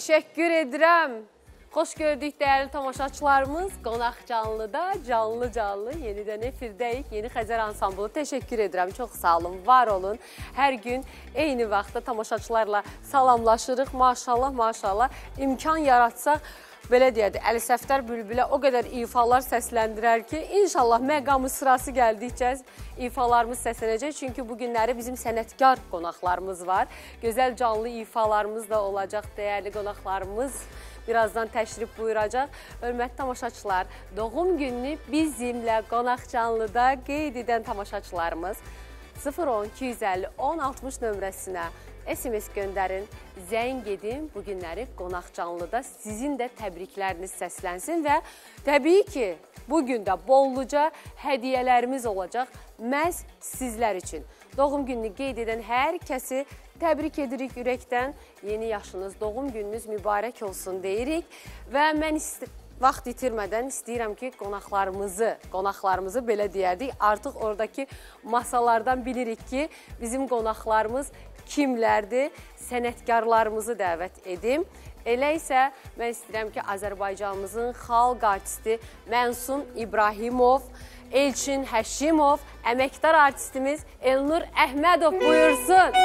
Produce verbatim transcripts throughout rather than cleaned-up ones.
Teşekkür edirəm. Xoş gördük dəyərli tamaşaçılarımız. Qonaq canlıda, canlı canlı yenidən efirdəyik. Yeni Xəzər ansamblı. Teşekkür edirəm. Çox sağ olun, var olun. Hər gün eyni vaxtda tamaşaçılarla salamlaşırıq. Maşallah, maşallah. İmkan yaratsaq, belə deyədi, Əli Səfdər Bülbülə o qədər ifalar səsləndirər ki, inşallah məqamı sırası gəldikcə ifalarımız səslənəcək. Çünki bu günləri bizim sənətkar qonaqlarımız var. Gözəl canlı ifalarımız da olacaq, dəyərli qonaqlarımız birazdan təşrif buyuracaq. Hörmətli tamaşaçılar, doğum gününü bizimlə qonaq canlıda qeyd edən tamaşaçılarımız sıfır on iki yüz əlli on altmış nömrəsinə S M S göndərin, zəng edin, bu günləri qonaq canlıda sizin də təbrikləriniz səslənsin və təbii ki, bugün də bolluca hədiyyələrimiz olacaq məhz sizlər üçün. Doğum gününü qeyd edən hər kəsi təbrik edirik ürəkdən. Yeni yaşınız, doğum gününüz mübarək olsun deyirik və mən vaxt itirmədən istəyirəm ki, qonaqlarımızı, qonaqlarımızı belə deyərdik, artıq oradakı masalardan bilirik ki, bizim qonaqlarımız kimlərdir, sənətkarlarımızı dəvət edim. Elə isə mən istəyirəm ki, Azərbaycanımızın xalq artisti Mənsun İbrahimov, Elçin Həşimov, əməkdar artistimiz Elnur Əhmədov buyursun.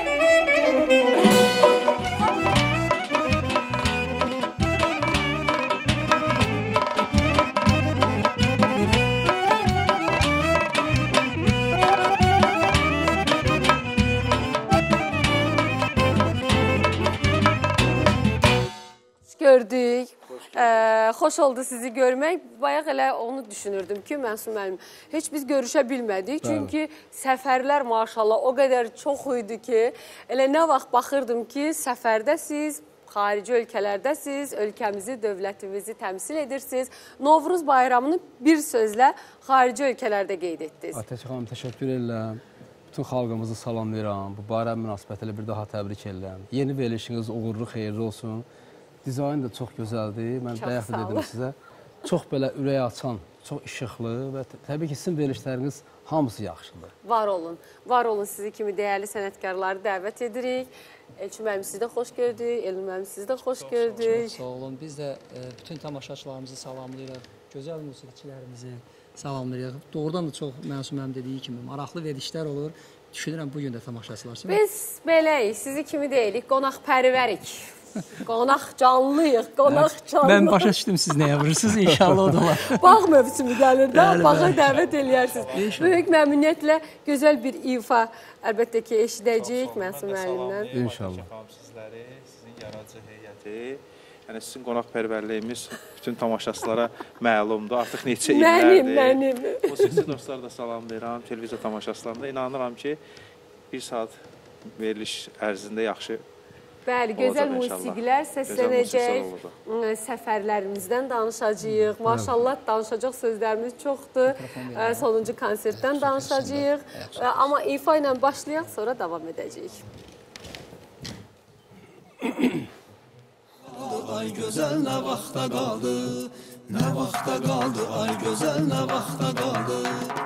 Gördük. Ee, xoş oldu sizi görmək. Bayaq elə onu düşünürdüm ki, Mənsun müəllim, heç biz görüşə bilmədik. Çünki səfərlər maşallah o qədər çox idi ki, elə nə vaxt baxırdım ki, səfərdəsiz, xarici ölkələrdəsiz, ölkəmizi, dövlətimizi təmsil edirsiniz. Novruz bayramını bir sözlə xarici ölkələrdə qeyd etdiniz. Atəş xanım, təşəkkür edirəm. Bütün xalqımızı salamlayıram. Bu bayram münasibətilə bir daha təbrik edirəm. Yeni verilişiniz uğurlu, xeyirli olsun. Dizayn da çox gözəldir. Mən bayaq da dedim sizə. Çox belə ürək açan, çox işıqlı və təbii ki, sizin verilişləriniz hamısı yaxşıdır. Var olun. Var olun, sizi kimi dəyərli sənətkarları dəvət edirik. Elçin müəllim, sizi də xoş gördük. Elnur müəllim, sizi də xoş gördük. Çox sağ olun. Biz də bütün tamaşaçılarımızı salamlayırıq. Gözəl musiqiçilərimizi salamlayırıq. Doğrudan da çox Mənsun müəllim dediyi kimi maraqlı verilişlər olur. Düşünürəm, bugün də tamaşaçılar. Biz beləyik, sizi kimi deyilik, qonaq pərvərik. Qonaq canlıyıq, qonaq canlı. Mən başa düşdüm siz nəyə vurursunuz, inşallah o da var. Bağ mövsümü gəlir də, bağa dəvət eləyərsiniz. Böyük məmnuniyyətlə gözəl bir ifa əlbəttə ki, eşidəcəyik Mənsun müəllimdən. İnşallah. Sizləri, sizin yaradıcı heyəti, yəni sizin qonaqpərvərliyimiz bütün tamaşaçılara məlumdur. Artıq neçə illərdir. Mənim, mənim. Musiqi dostlar da salamlayıram, televiziya tamaşaçılarında. İnanıram ki, bir saat veriliş ərzində yaxşı Bəli, gözəl musiqilər səslənəcək, səfərlərimizdən danışacağıq, maşallah danışacaq sözlərimiz çoxdur, sonuncu konsertdən danışacağıq, amma ifa ilə başlayaq, sonra davam edəcəyik. Ay gözəl nə vaxta qaldı, nə vaxta qaldı, ay gözəl nə vaxta qaldı.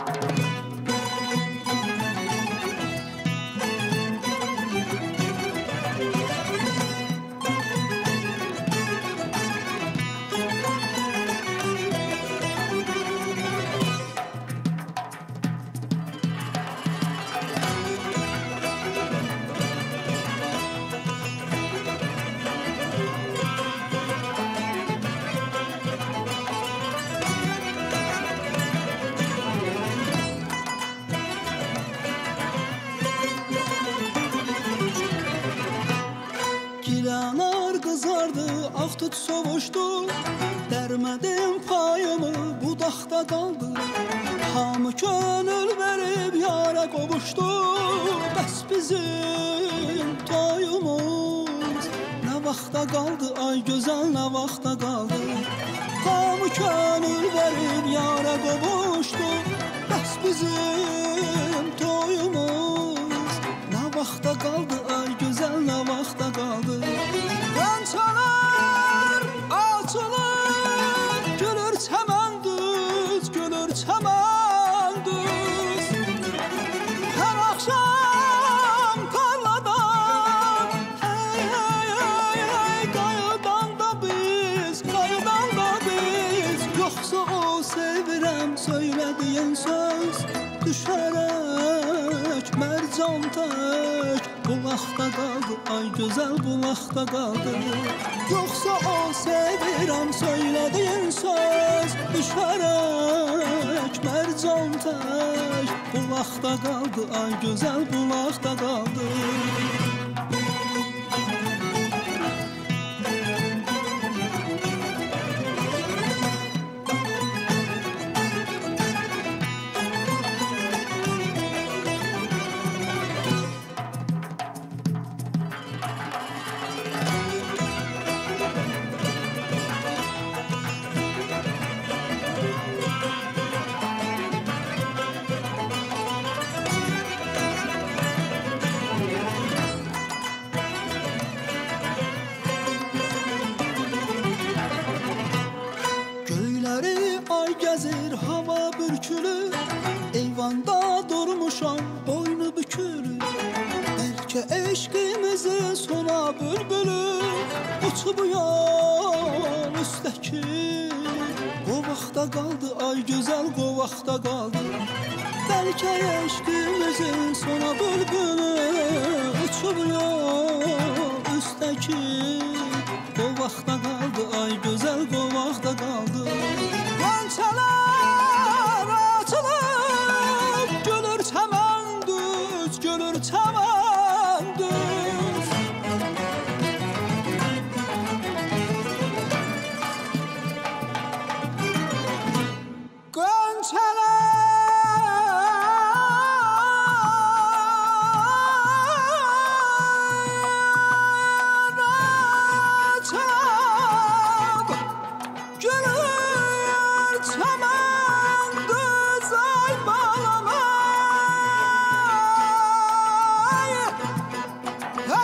Tut soğuşdu, dərmədim payımı budaqda qaldı. Hamı könül verib yara qovuşdu, bəs bizim toyumuz nə vaxta qaldı, ay gözəl nə vaxta qaldı. Hamı könül verib yara qovuşdu, bəs bizim toyumuz nə vaxta qaldı, ay gözəl nə vaxta qaldı. Qançalar açılır, gülür çəmən düz, gülür çəmən düz. Hər axşam tarladan hey hey hey hey qayıt. sevirəm söylədiyin söz düşərək mərcan tək bulaqda qaldı, ay gözəl bulaqda qaldı. Yoxsa o sevirəm söylədiyin söz düşərək mərcan tək bulaqda qaldı, ay gözəl bulaqda qaldı. Gəzir hava bürkülü, eyvanda durmuşam boynu bükülü. Bəlkə eşqimizin sona bülbülü uçub yol üstəki. Qovaqda qaldı, ay gözəl qovaqda qaldı. Bəlkə eşqimizin sona bülbülü uçub yol üstəki. Qovaqda qaldı, ay gözəl qovaqda qaldı. Qançalar açılıb, gülür çəmən düz, gülür çəmən düz. Qançalar açılıb, gülür çəmən düz, ay balam ay. Hər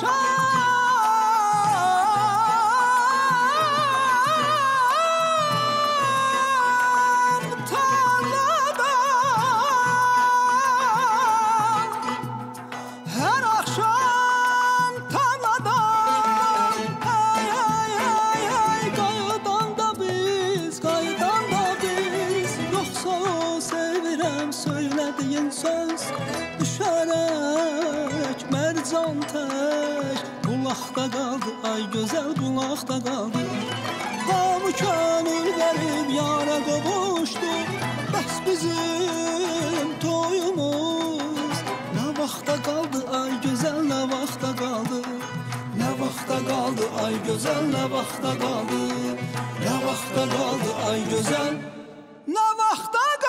axşam tarladan, hər axşam tarladan, ay ay ay ay, qayıdan da biz, qayıdan da biz. Yoxsa o sevirəm söylədiyin söz düşərək mərcan tək bulaqda qaldı, ay gözəl bulaqda qaldı. Hamı könül verib yara qovuşdu, bəs bizim toyumuz nə vaxta qaldı, ay gözəl nə vaxta qaldı. Nə vaxta qaldı, ay gözəl nə vaxta qaldı. Nə vaxta qaldı, ay gözəl nə vaxta qaldı.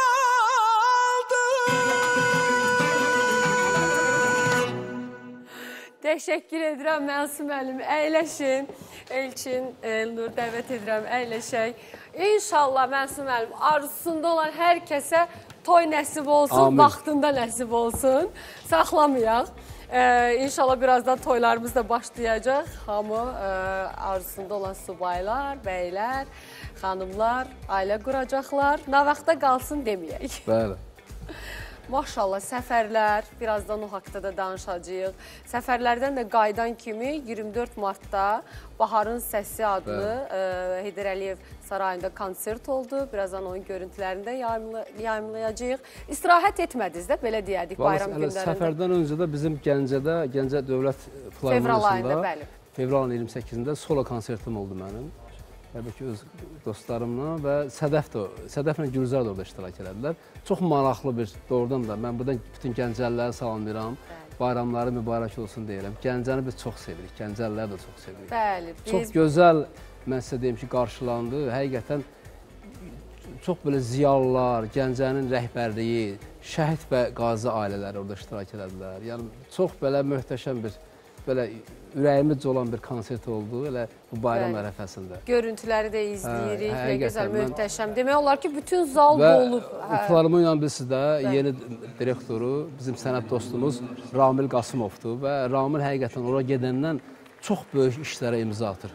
Təşəkkür edirəm Məsum müəllim. Əyləşin. Elçin, Elnur dəvət edirəm, əyləşək. İnşallah Məsum müəllim arzusunda olan hər kəsə toy nəsib olsun, Amin. vaxtında nəsib olsun. Saxlamayaq. Ee, İnşallah birazdan toylarımız da başlayacaq. Hamı e, arzusunda olan subaylar, bəylər, xanımlar, ailə quracaqlar. Nə vaxta qalsın deməyək. Bəli. Maşallah, səfərlər, birazdan o haqda da danışacağıq. Səfərlərdən də qaydan kimi iyirmi dörd martda Baharın Səsi adlı e, Heydər Əliyev Sarayında konsert oldu. Birazdan onun görüntülərində yayımlayacağıq. İstirahət etmədiniz də, belə deyədik, bayram günlərində. Səfərdən öncə də bizim Gəncədə, Gəncə Dövlət Filarmonisində fevral iyirmi səkkizində solo konsertim oldu mənim. Təbii ki, öz dostlarımla və Sədəf də, Sədəflə Gülzar da orada iştirak edədilər. Çox maraqlı bir, doğrudan da mən buradan bütün Gəncəliləri salamlayıram. Bayramları mübarək olsun deyirəm. Gəncəni biz çox sevirik, Gəncəlilər də çox sevirik. Bəli. Biz... Çox gözəl, mən sizə deyim ki, qarşılandı. Həqiqətən çox belə ziyalılar, Gəncənin rəhbərliyi, şəhid və qazi ailələri orada iştirak edədilər. Yəni, çox belə möhtəşəm bir, belə ürəyimizcə olan bir konsert oldu, elə bu bayram ərəfəsində. Görüntüləri də izləyirik, nə gözəl, möhtəşəm. Demək olar ki, bütün zal dolub. Və Filarmoniya bilsiz də yeni direktoru, bizim sənət dostumuz Ramil Qasımovdur və Ramil həqiqətən ora gedəndən çox böyük işlərə imza atır.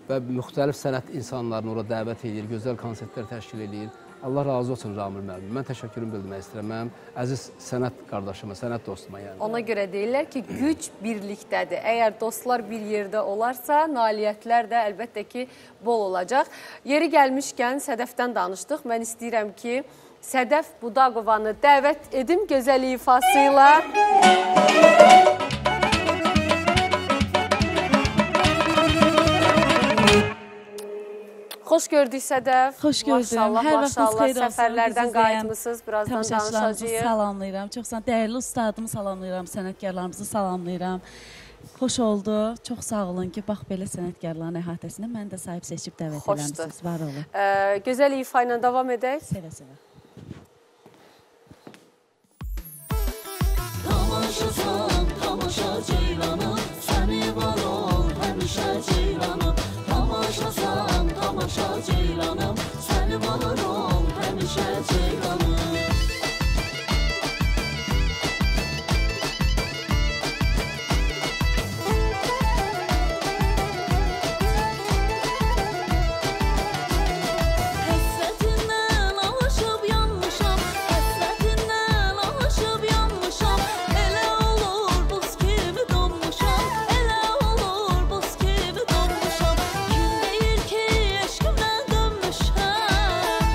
və müxtəlif sənət insanlarını ora dəvət edir, gözəl konsertlər təşkil edir. Allah razı olsun Ramil müəllim. Mən təşəkkürümü bildirmək istəyirəm. Mənim əziz sənət qardaşıma, sənət dostuma yəni. Ona görə deyirlər ki, güc birlikdədir. Əgər dostlar bir yerdə olarsa, nailiyyətlər də əlbəttə ki, bol olacaq. Yeri gəlmişkən Sədəfdən danışdıq. Mən istəyirəm ki, Sədəf Budaqovanı dəvət edim gözəl ifasıyla. Xoş gördük Sədəf. Xoş gördüm. Maşallah, Hər vaxtınız maşallah. xeyir olsun. Səfərlərdən qayıtmısınız. Birazdan Tamaşaçılarımızı danışacağıq. salamlayıram. Çox sağ dəyərli ustadımı salamlayıram, sənətkarlarımızı salamlayıram. Xoş oldu. Çox sağ olun ki, bax belə sənətkarların əhatəsində məni də sahib seçib dəvət eləmisiniz. Var olun. Ee, gözəl ifa ilə davam edək. Sevə-sevə. Tamaşasan, tamaşa ceylanım, səni var ol, həmişə ceylanım. Tamaşasan, tamaşa ceylanım, səni var ol, həmişə ceylanım. Həsrətindən alışıb yanmışam, həsrətindən alışıb yanmışam. Elə olur buz kimi donmuşam, elə olur buz kimi donmuşam. Kim deyir ki eşqimdən dönmüşəm?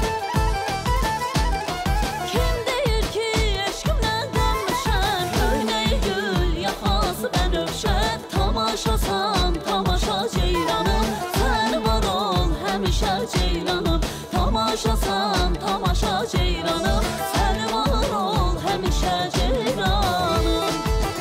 Kim deyir ki eşqimdən dönmüşəm? Köynəyi gül, yaxası bənövşə. Tamaşasan, tamaşa ceylanım, sən var ol, həmişə ceylanım. Tamaşasan, tamaşa ceylanım, sən var ol, həmişə ceylanım.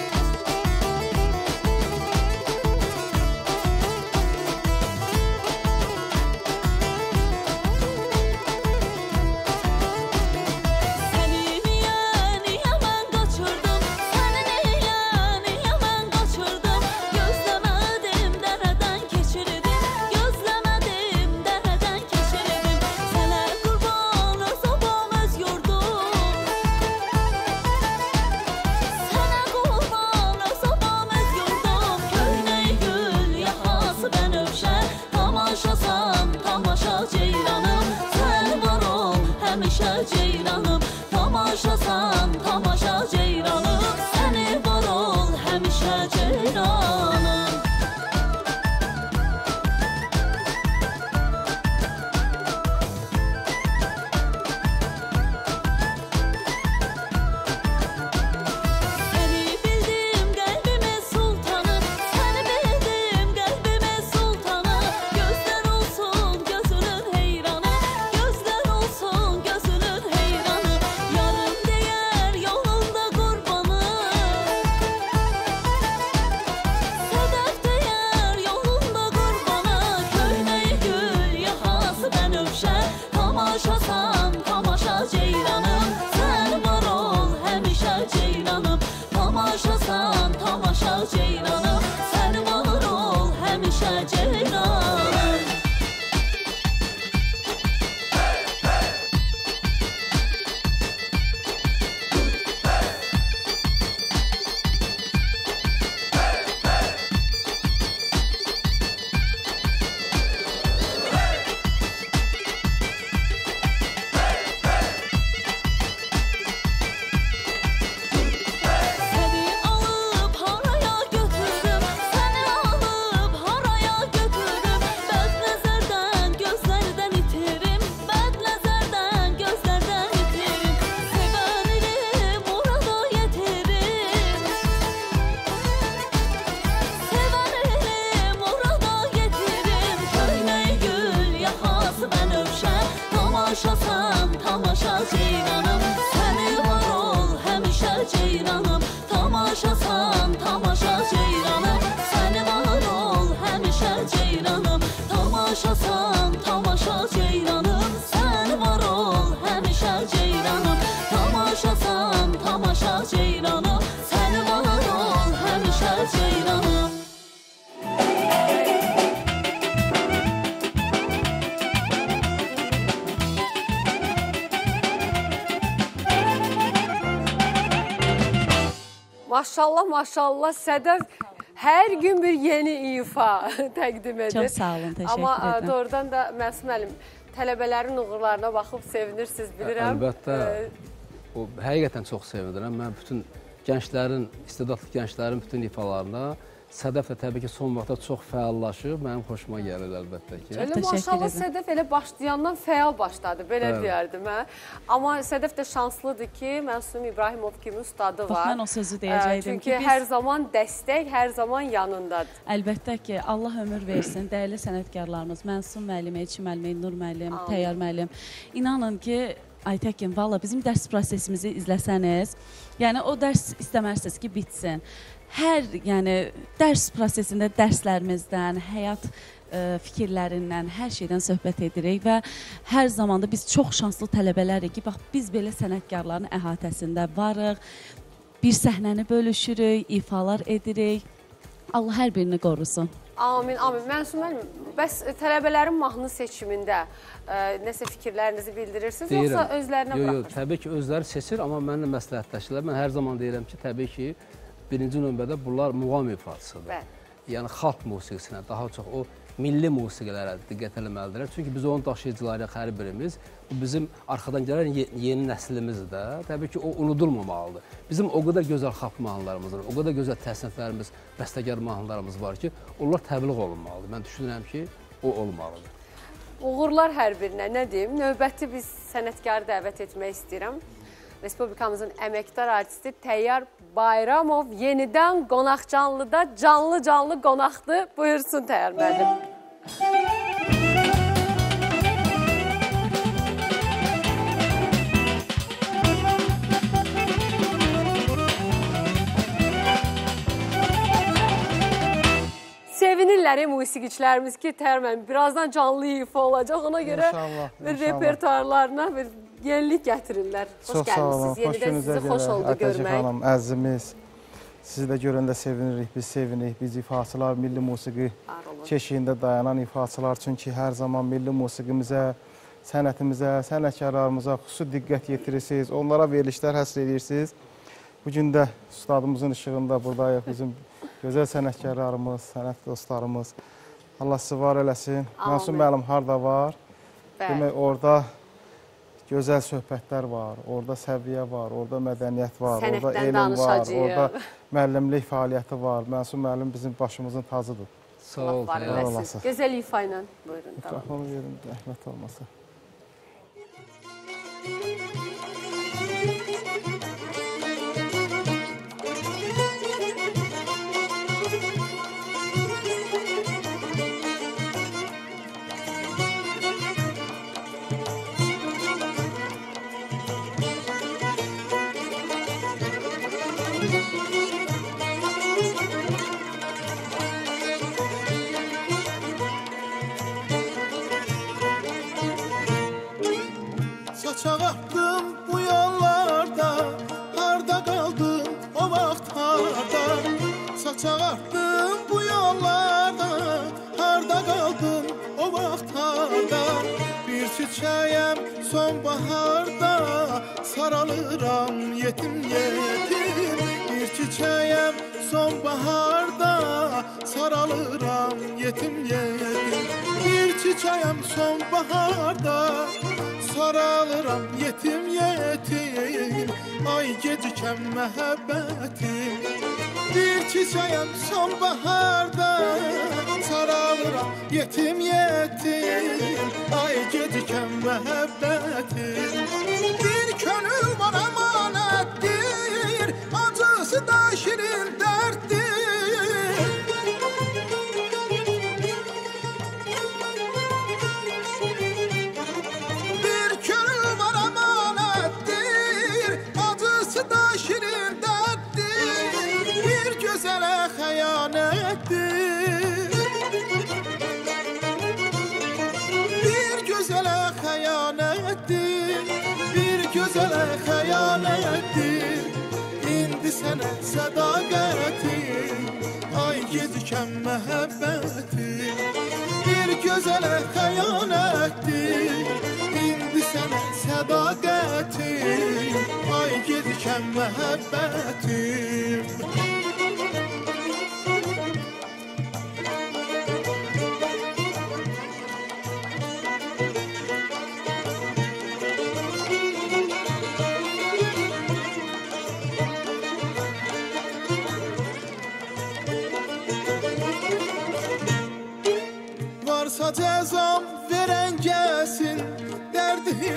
Səni niyə, niyə mən qaçırdım? Səni niyə, niyə mən qaçırdım? Gözləmədim, dərədən keçirdim. Gözləmədim, dərədən keçirdim. Sənə qurban öz obam, öz yurdum. Sənə qurban öz obam, öz yurdum. Köynəyi gül, yaxası bənövşə. Tamaşasan, tamaşa ceylanım, sən var ol, həmişə ceylanım. Tamaşasan, tamaşa ceylanım, səni var ol, həmişə ceylanım. Səni bildim qəlbimin sultanı, səni bildim qəlbimin sultanı. Gözlər olsun gözünün heyranı, gözlər olsun gözünün heyranı. Yarım deyər yolunda qurbanı, Sədəf deyər yolunda qurbanı. Köynəyi gül, yaxası bənövşə. Tamaşasan, tamaşa ceylanım, sən var ol, həmişə ceylanım. Tamaşasan, tamaşa ceylanım, sən var ol, həmişə ceylanım. Səni alıb haraya götürdüm, səni alıb haraya götürdüm. Bəd nəzərdən gözlərdən itirim, bəd nəzərdən gözlərdən itirim. Sevərini murada yetirim, sevərini murada yetirim. Köynəyi gül, yaxası bənövşə. Tamaşasan, tamaşa ceylanım, səni var ol, həmişə ceylanım. Tamaşasan, tamaşa ceylanım, səni var ol, həmişə ceylanım. Tamaşasan, tamaşa ceylanım, səni var ol, həmişə ceylanım. Tamaşasan, tamaşa ceylanım, səni var ol, həmişə ceylanım. Maşallah, maşallah Sədəf hər gün bir yeni ifa təqdim edir. Çox sağ olun, təşəkkür Amma edirəm. Amma doğrudan da Məsum müəllim, tələbələrin uğurlarına baxıb sevinirsiniz, bilirəm. Əlbəttə, o, həqiqətən çox sevindirəm. Mən bütün gənclərin, istedadlı gənclərin bütün ifalarına Sədəf də təbii ki, son vaxtda çox fəallaşıb, mənim xoşuma gəlir əlbəttə ki. Elə maşallah Sədəf elə başlayandan fəal başladı, belə evet. deyərdim hə. Amma Sədəf də şanslıdır ki, Məsum İbrahimov kimi ustadı var. Bax, mən o sözü deyəcəkdim Çünki ki, biz... hər zaman dəstək, hər zaman yanındadır. Əlbəttə ki, Allah ömür versin, dəyərli sənətkarlarımız, Məsum müəllim, Elçin müəllim, Nur müəllim, Təyyar müəllim. İnanın ki, Aytəkin, valla bizim dərs prosesimizi izləsəniz, yəni o dərs istəmərsiniz ki, bitsin. Hər, yəni, dərs prosesində dərslərimizdən, həyat ə, fikirlərindən, hər şeydən söhbət edirik və hər zamanda biz çox şanslı tələbələrik ki, bax, biz belə sənətkarların əhatəsində varıq, bir səhnəni bölüşürük, ifalar edirik. Allah hər birini qorusun. Amin, amin. Məsum müəllim, bəs tələbələrin mahnı seçimində ə, nəsə fikirlərinizi bildirirsiniz, deyirəm. Yoxsa özlərinə yo, yo, bıraxırsınız? Təbii ki, özləri seçir, amma mənimlə məsləhətləşirlər. Mən hər zaman deyirəm ki, təbii ki, birinci növbədə bunlar muğam ifadəsidir. Yəni, xalq musiqisinə, daha çox o milli musiqilərə diqqət eləməlidirlər. Çünki biz onun daşıyıcılarıyıq hər birimiz. Bu bizim arxadan gələn yeni nəslimizdir də. Təbii ki, o unudulmamalıdır. Bizim o qədər gözəl xalq mahnılarımız var, o qədər gözəl təsniflərimiz, bəstəkar mahnılarımız var ki, onlar təbliğ olunmalıdır. Mən düşünürəm ki, o olmalıdır. Uğurlar hər birinə, nə deyim? Növbəti biz sənətkarı dəvət etmək istəyirəm. Respublikamızın əməkdar artisti Təyyar Bayramov yenidən qonaq canlıda canlı-canlı qonaqdır. Buyursun Təyyar müəllim. Sevinirlər musiqiçilərimiz ki, Təyyar müəllim, birazdan canlı ifa olacaq. Ona görə bir repertuarlarına bir yenilik gətirirlər. Hoş gəlmişsiniz. Yenidən sizi xoş oldu görmək. Xanım, əzizimiz, sizi də görəndə sevinirik, biz sevinirik. Biz ifaçılar, milli musiqi keşiyində dayanan ifaçılar. Çünki hər zaman milli musiqimizə, sənətimizə, sənətkarlarımıza xüsusi diqqət yetirirsiniz. Onlara verilişlər həsr edirsiniz. Bugün də ustadımızın işığında buradayıq. Bizim gözəl sənətkarlarımız, sənət dostlarımız. Allah sizi var eləsin. Məsum müəllim harada var? Demək, orada gözəl söhbətlər var, orada səviyyə var, orada mədəniyyət var, orada elm var, orada müəllimlik fəaliyyəti var. Məsum müəllim bizim başımızın tacıdır. Sağ ol, var olasın. Gözəl ifa ilə buyurun. Mikrofonu verin, rəhmət olmasa. Saçaq atdım bu yollarda, harda qaldım o vaxt harda. Saçaq atdım bu yollarda, harda qaldım o vaxt harda. Bir çiçəyəm sonbaharda, saralıram yetim yetim. Bir çiçəyəm sonbaharda, saralıram yetim yetim. Bir çiçəyəm sonbaharda, saralıram yetim yetim. Ay gecikən məhəbbətim. Bir çiçəyəm sonbaharda, saralıram yetim yetim. Ay gecikən məhəbbətim. Bir könül var əmanətdir, acısı da şirin dərddir. Gözələ xəyanətdir, indi sənə sədaqətim. Ay gecikən məhəbbətim. Bir gözələ xəyanətdir, indi sənə sədaqətim. Ay gecikən məhəbbətim.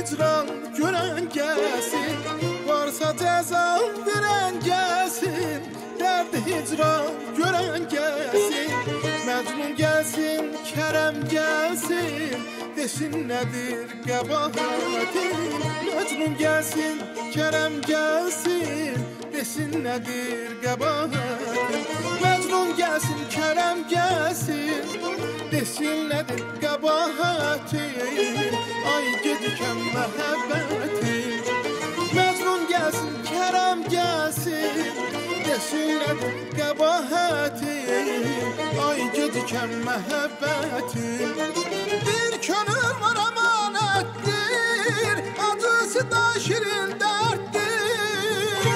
hicran görən gəlsin, varsa cəza verən gəlsin. Dərdi hicran görən gəlsin, Məcnun gəlsin, Kərəm gəlsin, desin nədir qəbahatin. Məcnun gəlsin, Kərəm gəlsin, desin nədir qəbahatin. Məcnun gəlsin, Kərəm gəlsin, desin nədir qəbahatin. Ay gedikən məhəbbətin. Məcnun gəlsin, Kərəm gəlsin, desin nədir qəbahatin. Ay gedikən məhəbbətin. Bir könül var amanətdir, acısı da şirin dərddir.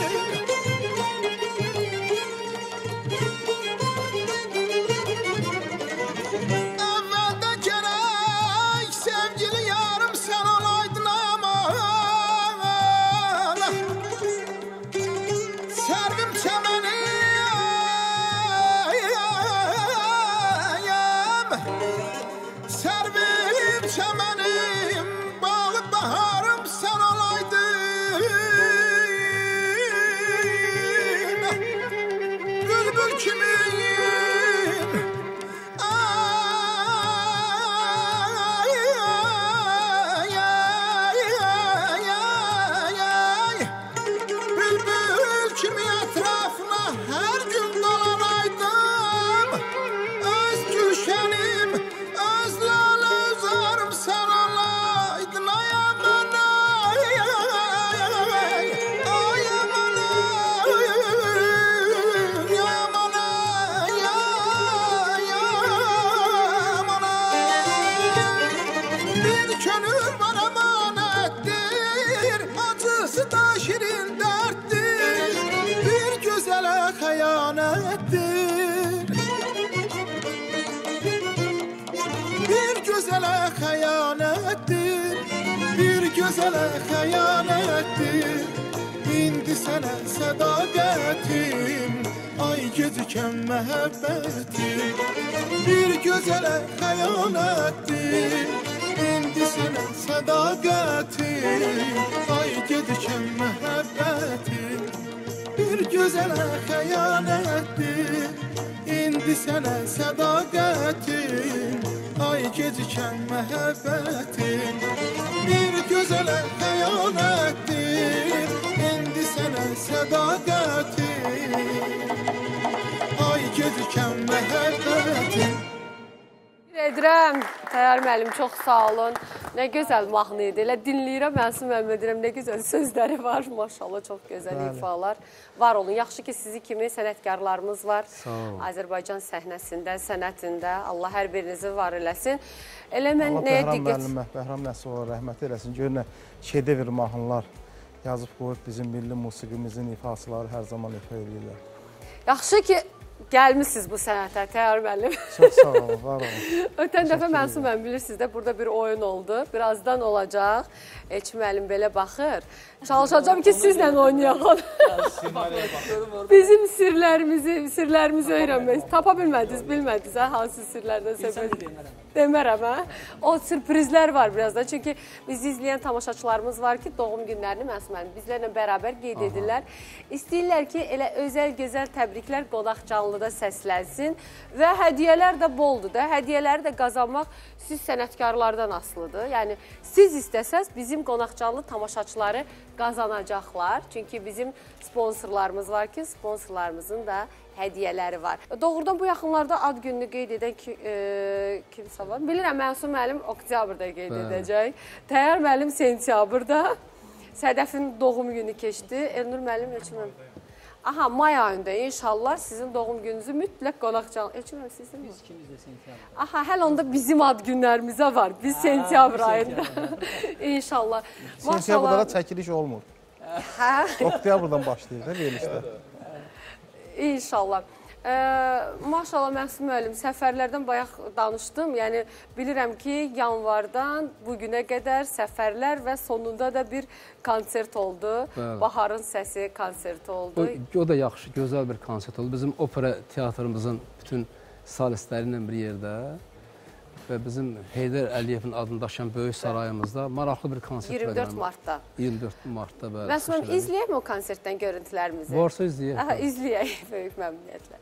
Əvvəldə gərək sevgili yarım sən olaydın aman. Sərvim çəməniyəm, sərvim çəmənim, bağı baharım sən olaydın. Bülbül kimiyim, ay, ay, ay, ay, ay. Bülbül kimi ətrafına hər gün dolanaydım. Öz gülşənim, öz lalə özarım sən olaydın. Ay aman ay, ay, ay, ay aman ay, aman ay, ay, aman ay. Bir könül var amanətdir, acısı da şirin dərddir. Bir gözələ xəyanətdir, bir gözələ xəyanətdir, bir gözələ xəyanətdir. İndi sənə sədaqətim, ay gecikən məhəbbətim. Bir gözələ xəyanətdir, indi sənə sədaqətim, ay gecikən məhəbbətim. Bir gözələ xəyanətdir, indi sənə sədaqətim, ay gecikən məhəbbətim. Bir gözələ xəyanətdir, indi sənə sədaqətim, ay gecikən məhəbbətim. Edirəm, Təyyar müəllim, çox sağ olun. Nə gözəl mahnı idi. Elə dinləyirəm, Məsum müəllim edirəm, nə gözəl sözləri var. Maşallah, çox gözəl ifalar var olun. Yaxşı ki, sizi kimi sənətkarlarımız var. Azərbaycan səhnəsində, sənətində. Allah hər birinizi var eləsin. Elə mən Allah nəyə Bəhram diqqət... müəllimə, Bəhram Nəsrova rəhmət eləsin. Görünə şedevr mahnılar yazıb qoyub bizim milli musiqimizin ifasıları hər zaman ifa edirlər. Yaxşı ki, gəlmişsiniz bu sənətə, Təyyar müəllim. Çox sağ olun, var olun. Ötən dəfə Məsum müəllim bilirsiniz də, burada bir oyun oldu. Birazdan olacaq. Elçin müəllim belə baxır. Çalışacağım ki, sizlə oynayaq. Bizim sirlərimizi, sirlərimizi öyrənmək. Tapa bilmədiniz, bilmədiniz, hə? Hansı sirlərdən söhbət? Demərəm, hə? O sürprizlər var birazdan. Çünki bizi izləyən tamaşaçılarımız var ki, doğum günlərini Məsum müəllim bizlərlə bərabər qeyd edirlər. İstəyirlər ki, elə özəl, gözəl təbriklər qonaq canlıda səslənsin və hədiyyələr də boldur da. Hədiyyələri də qazanmaq siz sənətkarlardan asılıdır. Yəni, siz istəsəz bizim qonaq canlı tamaşaçıları qazanacaqlar. Çünki bizim sponsorlarımız var ki, sponsorlarımızın da hədiyyələri var. Doğrudan bu yaxınlarda ad gününü qeyd edən ki, e, kimsə var. Bilirəm, Məsum müəllim oktyabrda qeyd edəcək. Təyyar müəllim sentyabrda. Sədəfin doğum günü keçdi. Elnur müəllim, Elçin müəllim. Aha, may ayında inşallah sizin doğum gününüzü mütləq qonaq canlı. Elçin müəllim, sizin mi? Biz ikimiz də sentyabr. Aha, hələ onda bizim ad günlərimizə var. Biz sentyabr ayında. İnşallah. Sentyabrda çəkiliş olmur. Hə? Oktyabrdan başlayır da verilişdə. İnşallah. Ee, maşallah Məsum müəllim, səfərlərdən bayaq danışdım. Yəni bilirəm ki, yanvardan bugünə qədər səfərlər və sonunda da bir konsert oldu. Bəli. Baharın səsi konserti oldu. O, o da yaxşı, gözəl bir konsert oldu. Bizim opera teatrımızın bütün solistləri ilə bir yerdə. və bizim Heydər Əliyevin adını daşıyan böyük sarayımızda maraqlı bir konsert iyirmi dörd martda. iyirmi dörd martda bəli. Məsələn, izləyək mi o konsertdən görüntülərimizi? Varsa izləyək. Aha, izləyək böyük məmnuniyyətlə.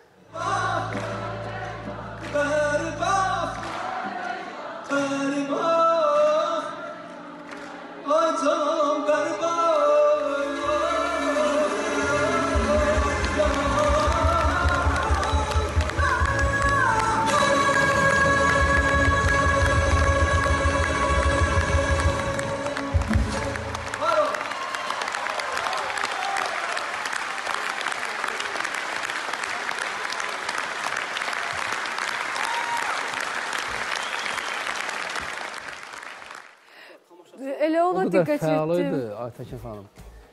Elə ona diqqət fəal etdim. idi Aytəkin xanım.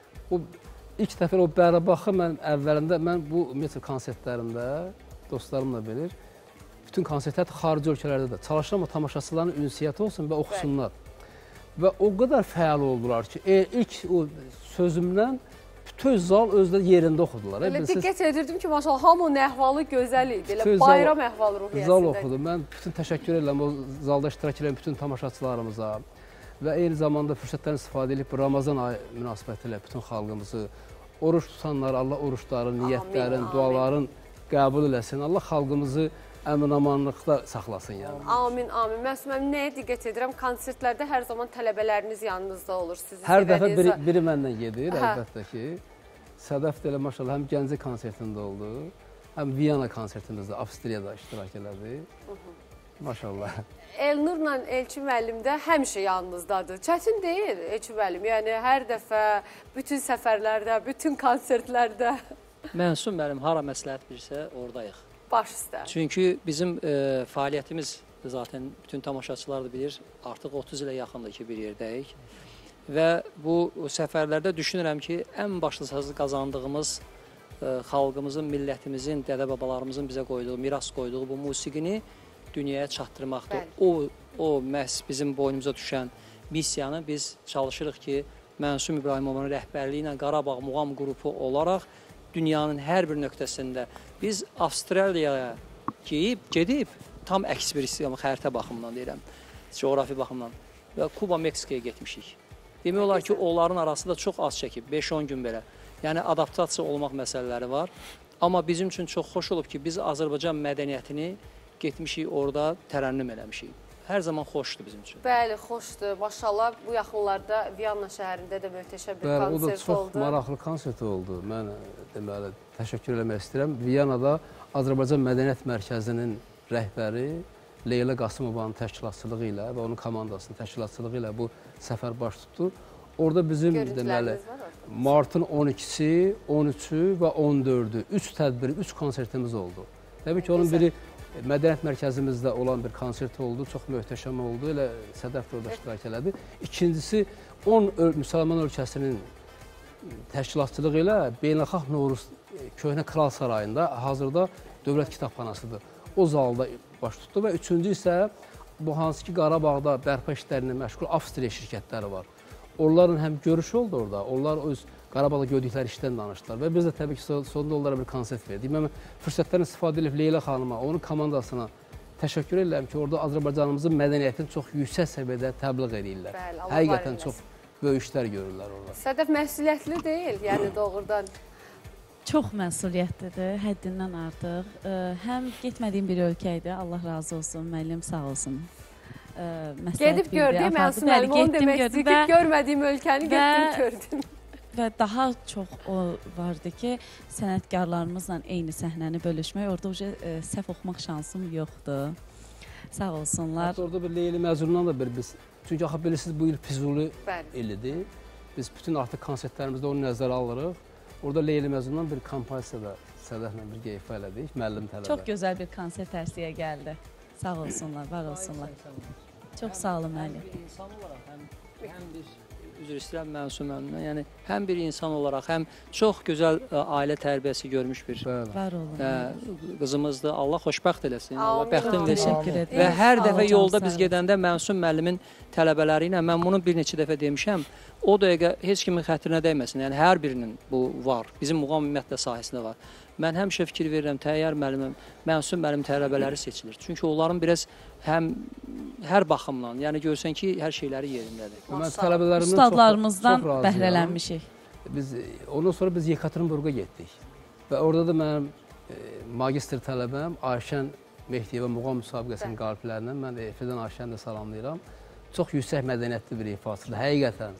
O ilk dəfə o Bərabaxı mən əvvəlində mən bu ümumiyyətlə konsertlərində dostlarımla bilir. Bütün konsertlər xarici ölkələrdə də çalışıram o tamaşaçıların ünsiyyəti olsun və oxusunlar. Və o qədər fəal oldular ki, e, ilk o sözümdən bütün zal özdə yerində oxudular. Elə diqqət edirdim ki, maşallah hamının əhvalı gözəl idi. Elə Bütün bayram zal- əhvalı ruhiyyəsində. Zal oxudu. Mən bütün təşəkkür edirəm o zalda iştirak edən bütün tamaşaçılarımıza və eyni zamanda fürsətdən istifadə edib Ramazan ayı münasibətilə bütün xalqımızı, oruç tutanlar, Allah oruçların, niyyətlərin, amin. duaların qəbul eləsin. Allah xalqımızı əmin-amanlıqda saxlasın yəni. Amin, amin. Məsələn, mən nəyə diqqət edirəm? Konsertlərdə hər zaman tələbələriniz yanınızda olur. Sizi Hər dəfə sevəniz biri, və- biri məndən gedir, Hə. əlbəttə ki. Sədəf də elə maşallah həm Gəncə konsertində oldu, həm Viyana konsertimizdə Avstriyada iştirak elədi. Maşallah. Elnurla Elçin müəllim də həmişə yanınızdadır. Çətin deyil Elçin müəllim. Yəni hər dəfə, bütün səfərlərdə, bütün konsertlərdə Mənsum müəllim hara məsləhət bilirsə, oradayıq. baş üstə. Çünki bizim e, fəaliyyətimiz zaten bütün tamaşaçılar da bilir, artıq otuz ilə yaxındır ki, bir yerdəyik. Və bu səfərlərdə düşünürəm ki, ən başlıcası qazandığımız e, xalqımızın, millətimizin, dədə-babalarımızın bizə qoyduğu, miras qoyduğu bu musiqini dünyaya çatdırmaqdır. O, o məhz bizim boynumuza düşən missiyanı biz çalışırıq ki, Mənsum İbrahimovun rəhbərliyi ilə Qarabağ Muğam qrupu olaraq dünyanın hər bir nöqtəsində biz Avstraliyaya geyib, gedib, tam əks bir istiqamı xəritə baxımından deyirəm, coğrafi baxımdan və Kuba, Meksikaya getmişik. Demək olar ki, onların arasında çox az çəkib, beş on gün belə. Yəni, adaptasiya olmaq məsələləri var. Amma bizim üçün çox xoş olub ki, biz Azərbaycan mədəniyyətini getmişik, orada tərənnüm eləmişik. Hər zaman xoşdur bizim üçün. Bəli, xoşdur. Maşallah bu yaxınlarda Viyana şəhərində də möhtəşəm bir Bəli, o da konsert çox oldu. maraqlı konsert oldu. Mən deməli təşəkkür eləmək istəyirəm. Viyanada Azərbaycan Mədəniyyət Mərkəzinin rəhbəri Leyla Qasımovanın təşkilatçılığı ilə və onun komandasının təşkilatçılığı ilə bu səfər baş tutdu. Orada bizim deməli martın on ikisi, on üçü və on dördü üç tədbiri, üç konsertimiz oldu. Təbii ki, onun biri Mədəniyyət Mərkəzimizdə olan bir konsert oldu, çox möhtəşəm oldu, elə Sədəf də orada iştirak elədi. İkincisi, on müsəlman ölkəsinin təşkilatçılığı ilə Beynəlxalq Novruz Köhnə Kral Sarayında hazırda Dövlət Kitabxanasıdır. O zalda baş tutdu və üçüncü isə bu hansı ki, Qarabağda bərpa işlərinə məşğul Avstriya şirkətləri var. Onların həm görüşü oldu orada, onlar öz Qarabağda gördükləri işdən danışdılar və biz də təbii ki, sonunda onlara bir konsert verdik. Mən fürsətdən istifadə edib Leyla xanıma, onun komandasına təşəkkür edirəm ki, orada Azərbaycanımızın mədəniyyətini çox yüksək səviyyədə təbliğ edirlər. Bəli, Allah Həqiqətən var çox böyük işlər görürlər orada. Sədəf məsuliyyətli deyil, yəni doğrudan. Çox məsuliyyətlidir, həddindən artıq. Ə, həm getmədiyim bir ölkə idi, Allah razı olsun, müəllim sağ olsun. Ə, Gedib gördüm, Mənsum müəllim, onu demək istəyir ki, görmədiyim ölkəni getdim, gördüm. Və daha çox o vardı ki, sənətkarlarımızla eyni səhnəni bölüşmək, orada uca ə, səhv oxumaq şansım yoxdur. Sağ olsunlar. Hətta orada bir Leyli Məzundan da bir biz, çünki axı bilirsiniz bu il Füzuli ilidir. Biz bütün artıq konsertlərimizdə onu nəzərə alırıq. Orada Leyli Məzundan bir kompozisiyada Sədəflə bir qeyfə elədik, müəllim tələbə. Çox gözəl bir konsert tərsiyə gəldi. Sağ olsunlar, var olsunlar. Çox sağ olun müəllim. İnsan olaraq həm, həm bir üzr istəyirəm Mənsum müəllimdən. Yəni həm bir insan olaraq, həm çox gözəl ə, ailə tərbiyəsi görmüş bir var olun. Ə, qızımızdır. Allah xoşbəxt eləsin. Allah Amin. bəxtin versin. Təşəkkür edirəm. Və hər dəfə Sağ yolda olun, biz sağ olun. gedəndə Mənsum müəllimin tələbələri ilə mən bunu bir neçə dəfə demişəm. O dəqiqə heç kimin xətrinə dəyməsin. Yəni hər birinin bu var. Bizim muğam ümumiyyətlə sahəsində var. mən həmişə fikir verirəm, Təyyar müəllimim, Məsum müəllim tələbələri seçilir. Çünki onların biraz həm hər baxımdan, yəni görsən ki, hər şeyləri yerindədir. Mən tələbələrimdən ustadlarımızdan çox, çox bəhrələnmişik. Biz ondan sonra biz Yekaterinburqa getdik və orada da mənim e, magistr tələbəm Ayşən Mehdiyeva muğam müsabiqəsinin qaliblərindən mən efirdən Ayşəni də salamlayıram. Çox yüksək mədəniyyətli bir ifasıdır, həqiqətən.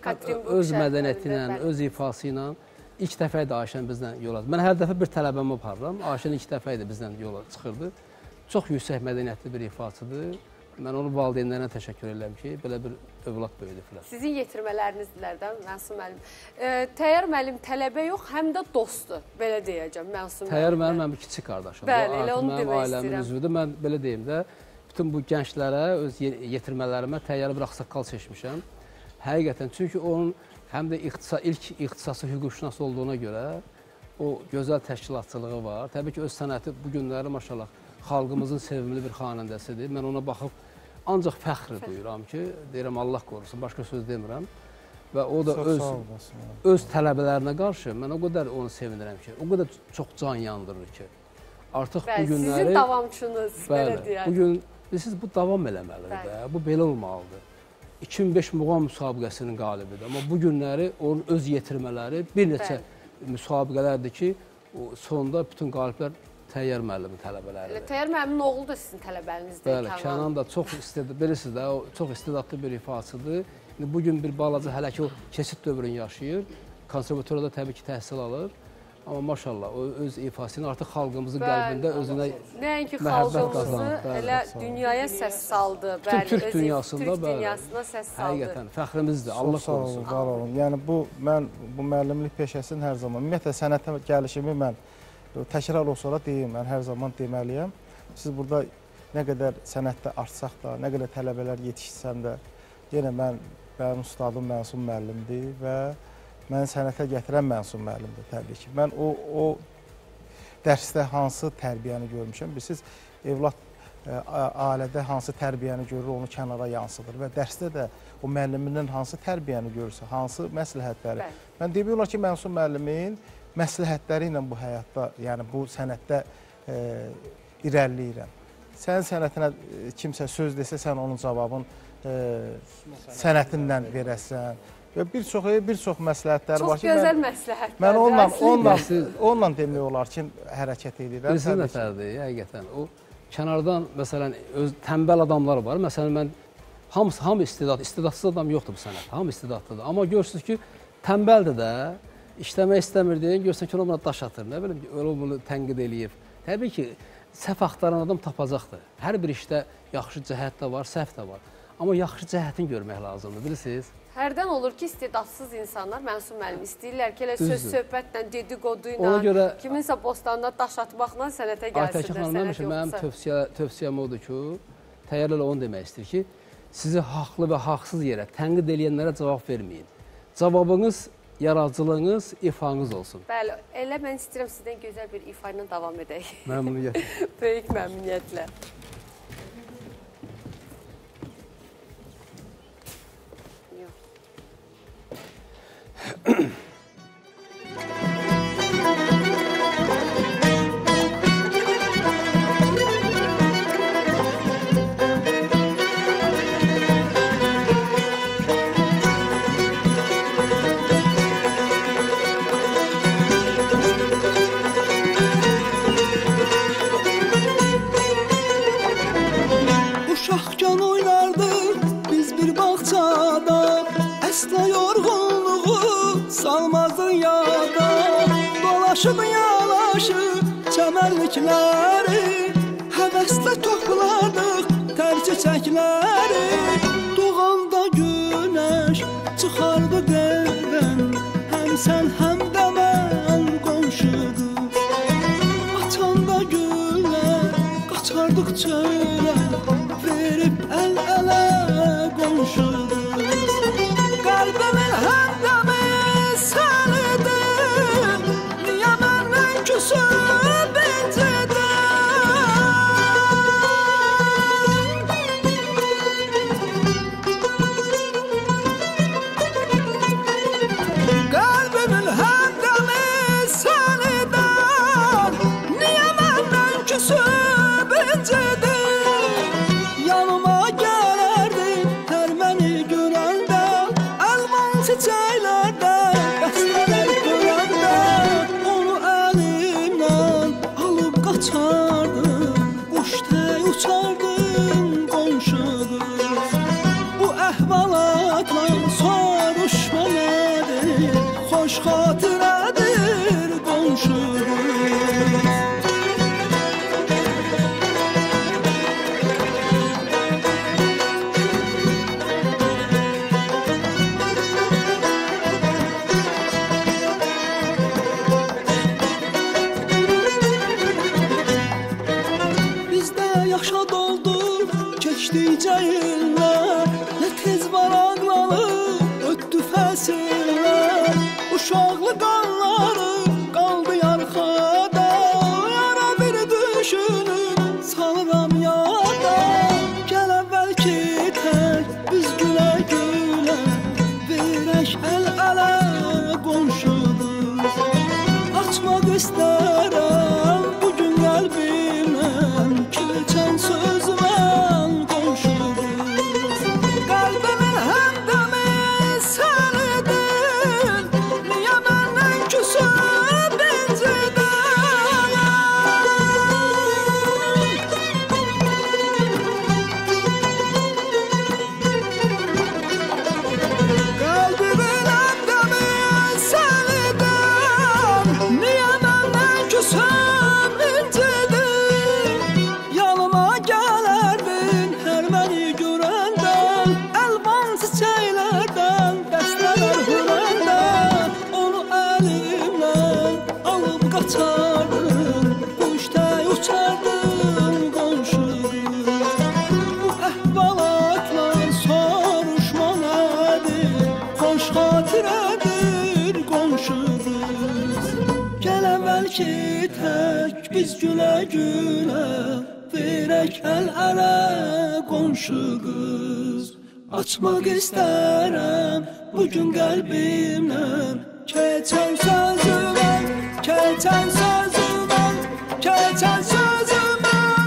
Öz mədəniyyəti ilə, öz ifası ilə ilk dəfə idi Ayşən bizdən yola. Mən hər dəfə bir tələbəmi aparıram. Ayşən ilk dəfə idi bizdən yola çıxırdı. Çox yüksək mədəniyyətli bir ifasıdır. Mən onun valideynlərinə təşəkkür edirəm ki, belə bir övlad böyüdüblər. Sizin yetirmələrinizdirlərdən Məsum müəllim. E, Təyyar müəllim tələbə yox, həm də dostdur, belə deyəcəm Məsum müəllim. Təyyar müəllim mənim kiçik qardaşım. Bəli, elə onu demək istəyirəm. Ailəmin üzvüdür. Mən belə deyim də, bütün bu gənclərə, öz yetirmələrimə Təyyarı bir ağsaqqal seçmişəm. Həqiqətən, çünki onun həm də ixtisa, ilk ixtisası hüquqşünas olduğuna görə o gözəl təşkilatçılığı var. Təbii ki, öz sənəti bu günləri maşallah xalqımızın sevimli bir xanəndəsidir. Mən ona baxıb ancaq fəxr duyuram ki, deyirəm Allah qorusun, başqa söz demirəm. Və o da öz, öz tələbələrinə qarşı mən o qədər onu sevinirəm ki, o qədər çox can yandırır ki, artıq bəli, bu günləri... Sizin davamçınız, bəli, belə deyək. Bugün, siz bu davam eləməlidir də, bu belə olmalıdır. iki min beş muğam müsabiqəsinin qalibidir, amma bu günləri onun öz yetirmələri bir neçə bəli. Müsabiqələrdir ki, sonunda bütün qaliblər Təyyar müəllimin tələbələridir. Təyyar müəllimin oğlu da sizin tələbənizdir. Bəli, Kənan da çox istedadlı, bilirsiniz də, o çox istedadlı bir ifasıdır. Bugün bir balaca hələ ki o keçid dövrünü yaşayır. Konservatoriyada təbii ki təhsil alır. Amma maşallah o öz ifasını artıq xalqımızın qəlbində özünə nəinki məhəbbət xalqımızı qazandı. elə dünyaya səs saldı. Bütün bəli, Türk öz dünyasında Türk bəli. dünyasına səs saldı. Həqiqətən fəxrimizdir. Allah Çox sağ olun, qorusun. var olun. Yəni bu mən bu müəllimlik peşəsini hər zaman, ümumiyyətlə sənətə gəlişimi mən təkrar olsa da deyim, mən hər zaman deməliyəm. Siz burada nə qədər sənətdə artsaq da, nə qədər tələbələr yetişsəm də, yenə mən, mənim ustadım Məsum müəllimdir və məni sənətə gətirən Məsum müəllimdir təbii ki. Mən o, o dərsdə hansı tərbiyəni görmüşəm, bilirsiniz, evlad ə, ailədə hansı tərbiyəni görür, onu kənara yansıdır və dərsdə də o müəllimindən hansı tərbiyəni görürsə, hansı məsləhətləri. Bəli. Mən demək olar ki, Məsum müəllimin məsləhətləri ilə bu həyatda, yəni bu sənətdə e, irəliləyirəm. Sən sənətinə e, kimsə söz desə, sən onun cavabın e, sənətindən verəsən. Və bir çox, bir çox məsləhətləri var ki, çox gözəl məsləhətlər. Mən onunla, onunla, onunla demək olar ki, hərəkət edirəm. Birisi nətərdir, həqiqətən. O kənardan, məsələn, öz tənbəl adamlar var. Məsələn, mən hamısı, hamı istedad, istedadsız adam yoxdur bu sənət, hamı istedadlıdır. Amma görürsünüz ki, tənbəldir də, İşləmək istəmir deyin, görsən ki, ona daş atır, nə bilim, öyle bunu tənqid eləyir. Təbii ki, səhv axtaran adam tapacaqdır. Hər bir işdə yaxşı cəhət də var, səhv də var. Amma yaxşı cəhətini görmək lazımdır, bilirsiniz? Hərdən olur ki, istedadsız insanlar, Məsum müəllim, istəyirlər ki, elə söz söhbətlə, dedikodu ilə, görə... kiminsə bostanına daş atmaqla sənətə gəlsinlər, Aytəkin xanım, sənət yoxsa. Mənim tövsiyə, tövsiyəm odur ki, Təyyar elə onu demək istəyir ki, sizi haqlı və haqsız yerə tənqid eləyənlərə cavab verməyin. Cavabınız yaradıcılığınız, ifanız olsun. Bəli, elə mən istəyirəm sizdən gözəl bir ifa ilə davam edək. Məmnuniyyətlə. Böyük məmnuniyyətlə. Uşaqkən oynardıq biz bir bağçada, əsla yorğunluğu salmazdın yada. Dolaşıb yalaşıb çəmərlikləri, həvəslə toplardıq tər çiçəkləri. Doğanda günəş çıxardı qəlbən, həm sən həm də mən qonşudur. Açanda güllər qaçardıq çölə, verib əl-ələ qonşuduz. Qəlbimin həmdəmi sənidir, niyə məndən küsüb incidir? Qəlbimin həmdəmi sənidir, çiçəklərdən bəstələr görəndə onu əlimdən alıb qaçardım, quş tək uçardım qonşu qız. Bu əhvalatla soruşma nədir, xoş xatirədir qonşu qız. Keçdikcə illər, nə tez varaqlanır, ötdü fəsillər. Uşaqlı qanları qaldı yarxada, yara bir düşünüb salıram yada. Gəl əvvəlki tək biz gülə gülə, verək əl-ələ qonşu qız. Açmaq istərəm bugün qəlbimdən keçən sözümə. Ki tək biz gülə gülə, verək əl-ələ qonşu qız. Açmaq istərəm bugün qəlbimdən keçən sözümən, keçən sözümən, keçən sözümən.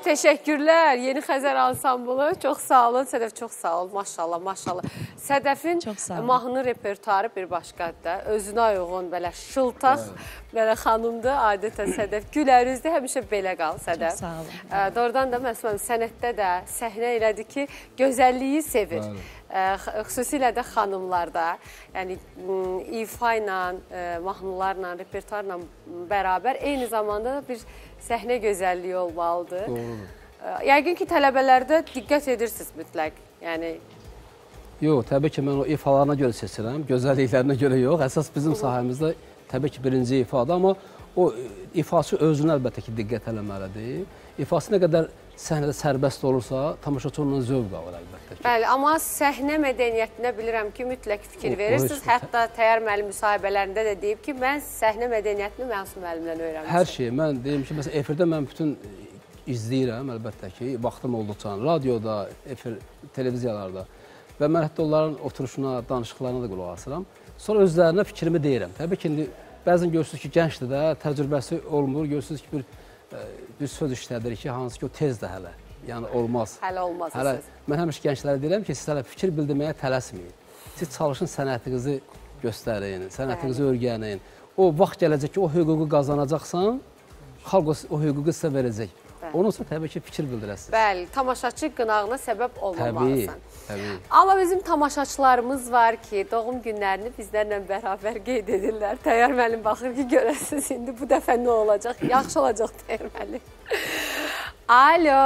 təşəkkürlər. Yeni Xəzər ansamblı. Çox sağ olun. Sədəf çox sağ ol. Maşallah, maşallah. Sədəfin mahnı repertuarı bir başqadır da. Özünə uyğun belə şıltaq belə xanımdır. Adətən Sədəf gülərüzdə həmişə belə qal Sədəf. Çox sağ olun. Doğrudan da məsələn sənətdə də səhnə elədi ki, gözəlliyi sevir. Xüsusilə də xanımlarda, yəni ifa ilə, mahnılarla, repertuarla bərabər eyni zamanda bir səhnə gözəlliyi olmalıdır. Doğrudur. Yəqin ki, tələbələrdə diqqət edirsiniz mütləq. Yəni Yox, təbii ki, mən o ifalarına görə seçirəm, gözəlliklərinə görə yox. Əsas bizim sahəmizdə təbii ki, birinci ifadır, amma o ifaçı özünə əlbəttə ki, diqqət eləməlidir. İfası nə qədər səhnədə sərbəst olursa, tamaşaçı ondan zövq alır əlbəttə ki. Bəli, amma səhnə mədəniyyətinə bilirəm ki, mütləq fikir verirsiniz. Hətta Təyyar müəllim müsahibələrində də deyib ki, mən səhnə mədəniyyətini Mənsum müəllimdən öyrənmişəm. Hər şey, mən deyim ki, məsələn, efirdə mən bütün izləyirəm, əlbəttə ki, vaxtım olduqca, radioda, efir, televiziyalarda və mən hətta onların oturuşuna, danışıqlarına da qulaq asıram. Sonra özlərinə fikrimi deyirəm. Təbii ki, bəzən görürsünüz ki, gəncdir də, təcrübəsi olmur, görürsünüz ki, bir bir söz işlədir ki, hansı ki o tezdir hələ, yəni olmaz. Hələ olmaz. Hələ, mən həmişə gənclərə deyirəm ki, siz hələ fikir bildirməyə tələsməyin. Siz çalışın, sənətinizi göstərin, sənətinizi öyrənin. O vaxt gələcək ki, o hüququ qazanacaqsan, xalq o hüququ sizə verəcək. Onun üçün təbii ki, fikir bildirəsiniz. Bəli, tamaşaçı qınağına səbəb olmamalısan. Təbii, təbii. Amma bizim tamaşaçılarımız var ki, doğum günlərini bizlərlə bərabər qeyd edirlər. Təyyar müəllim baxır ki, görəsiniz indi bu dəfə nə olacaq? Yaxşı olacaq Təyyar müəllim. Alo.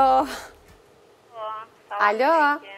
Alo.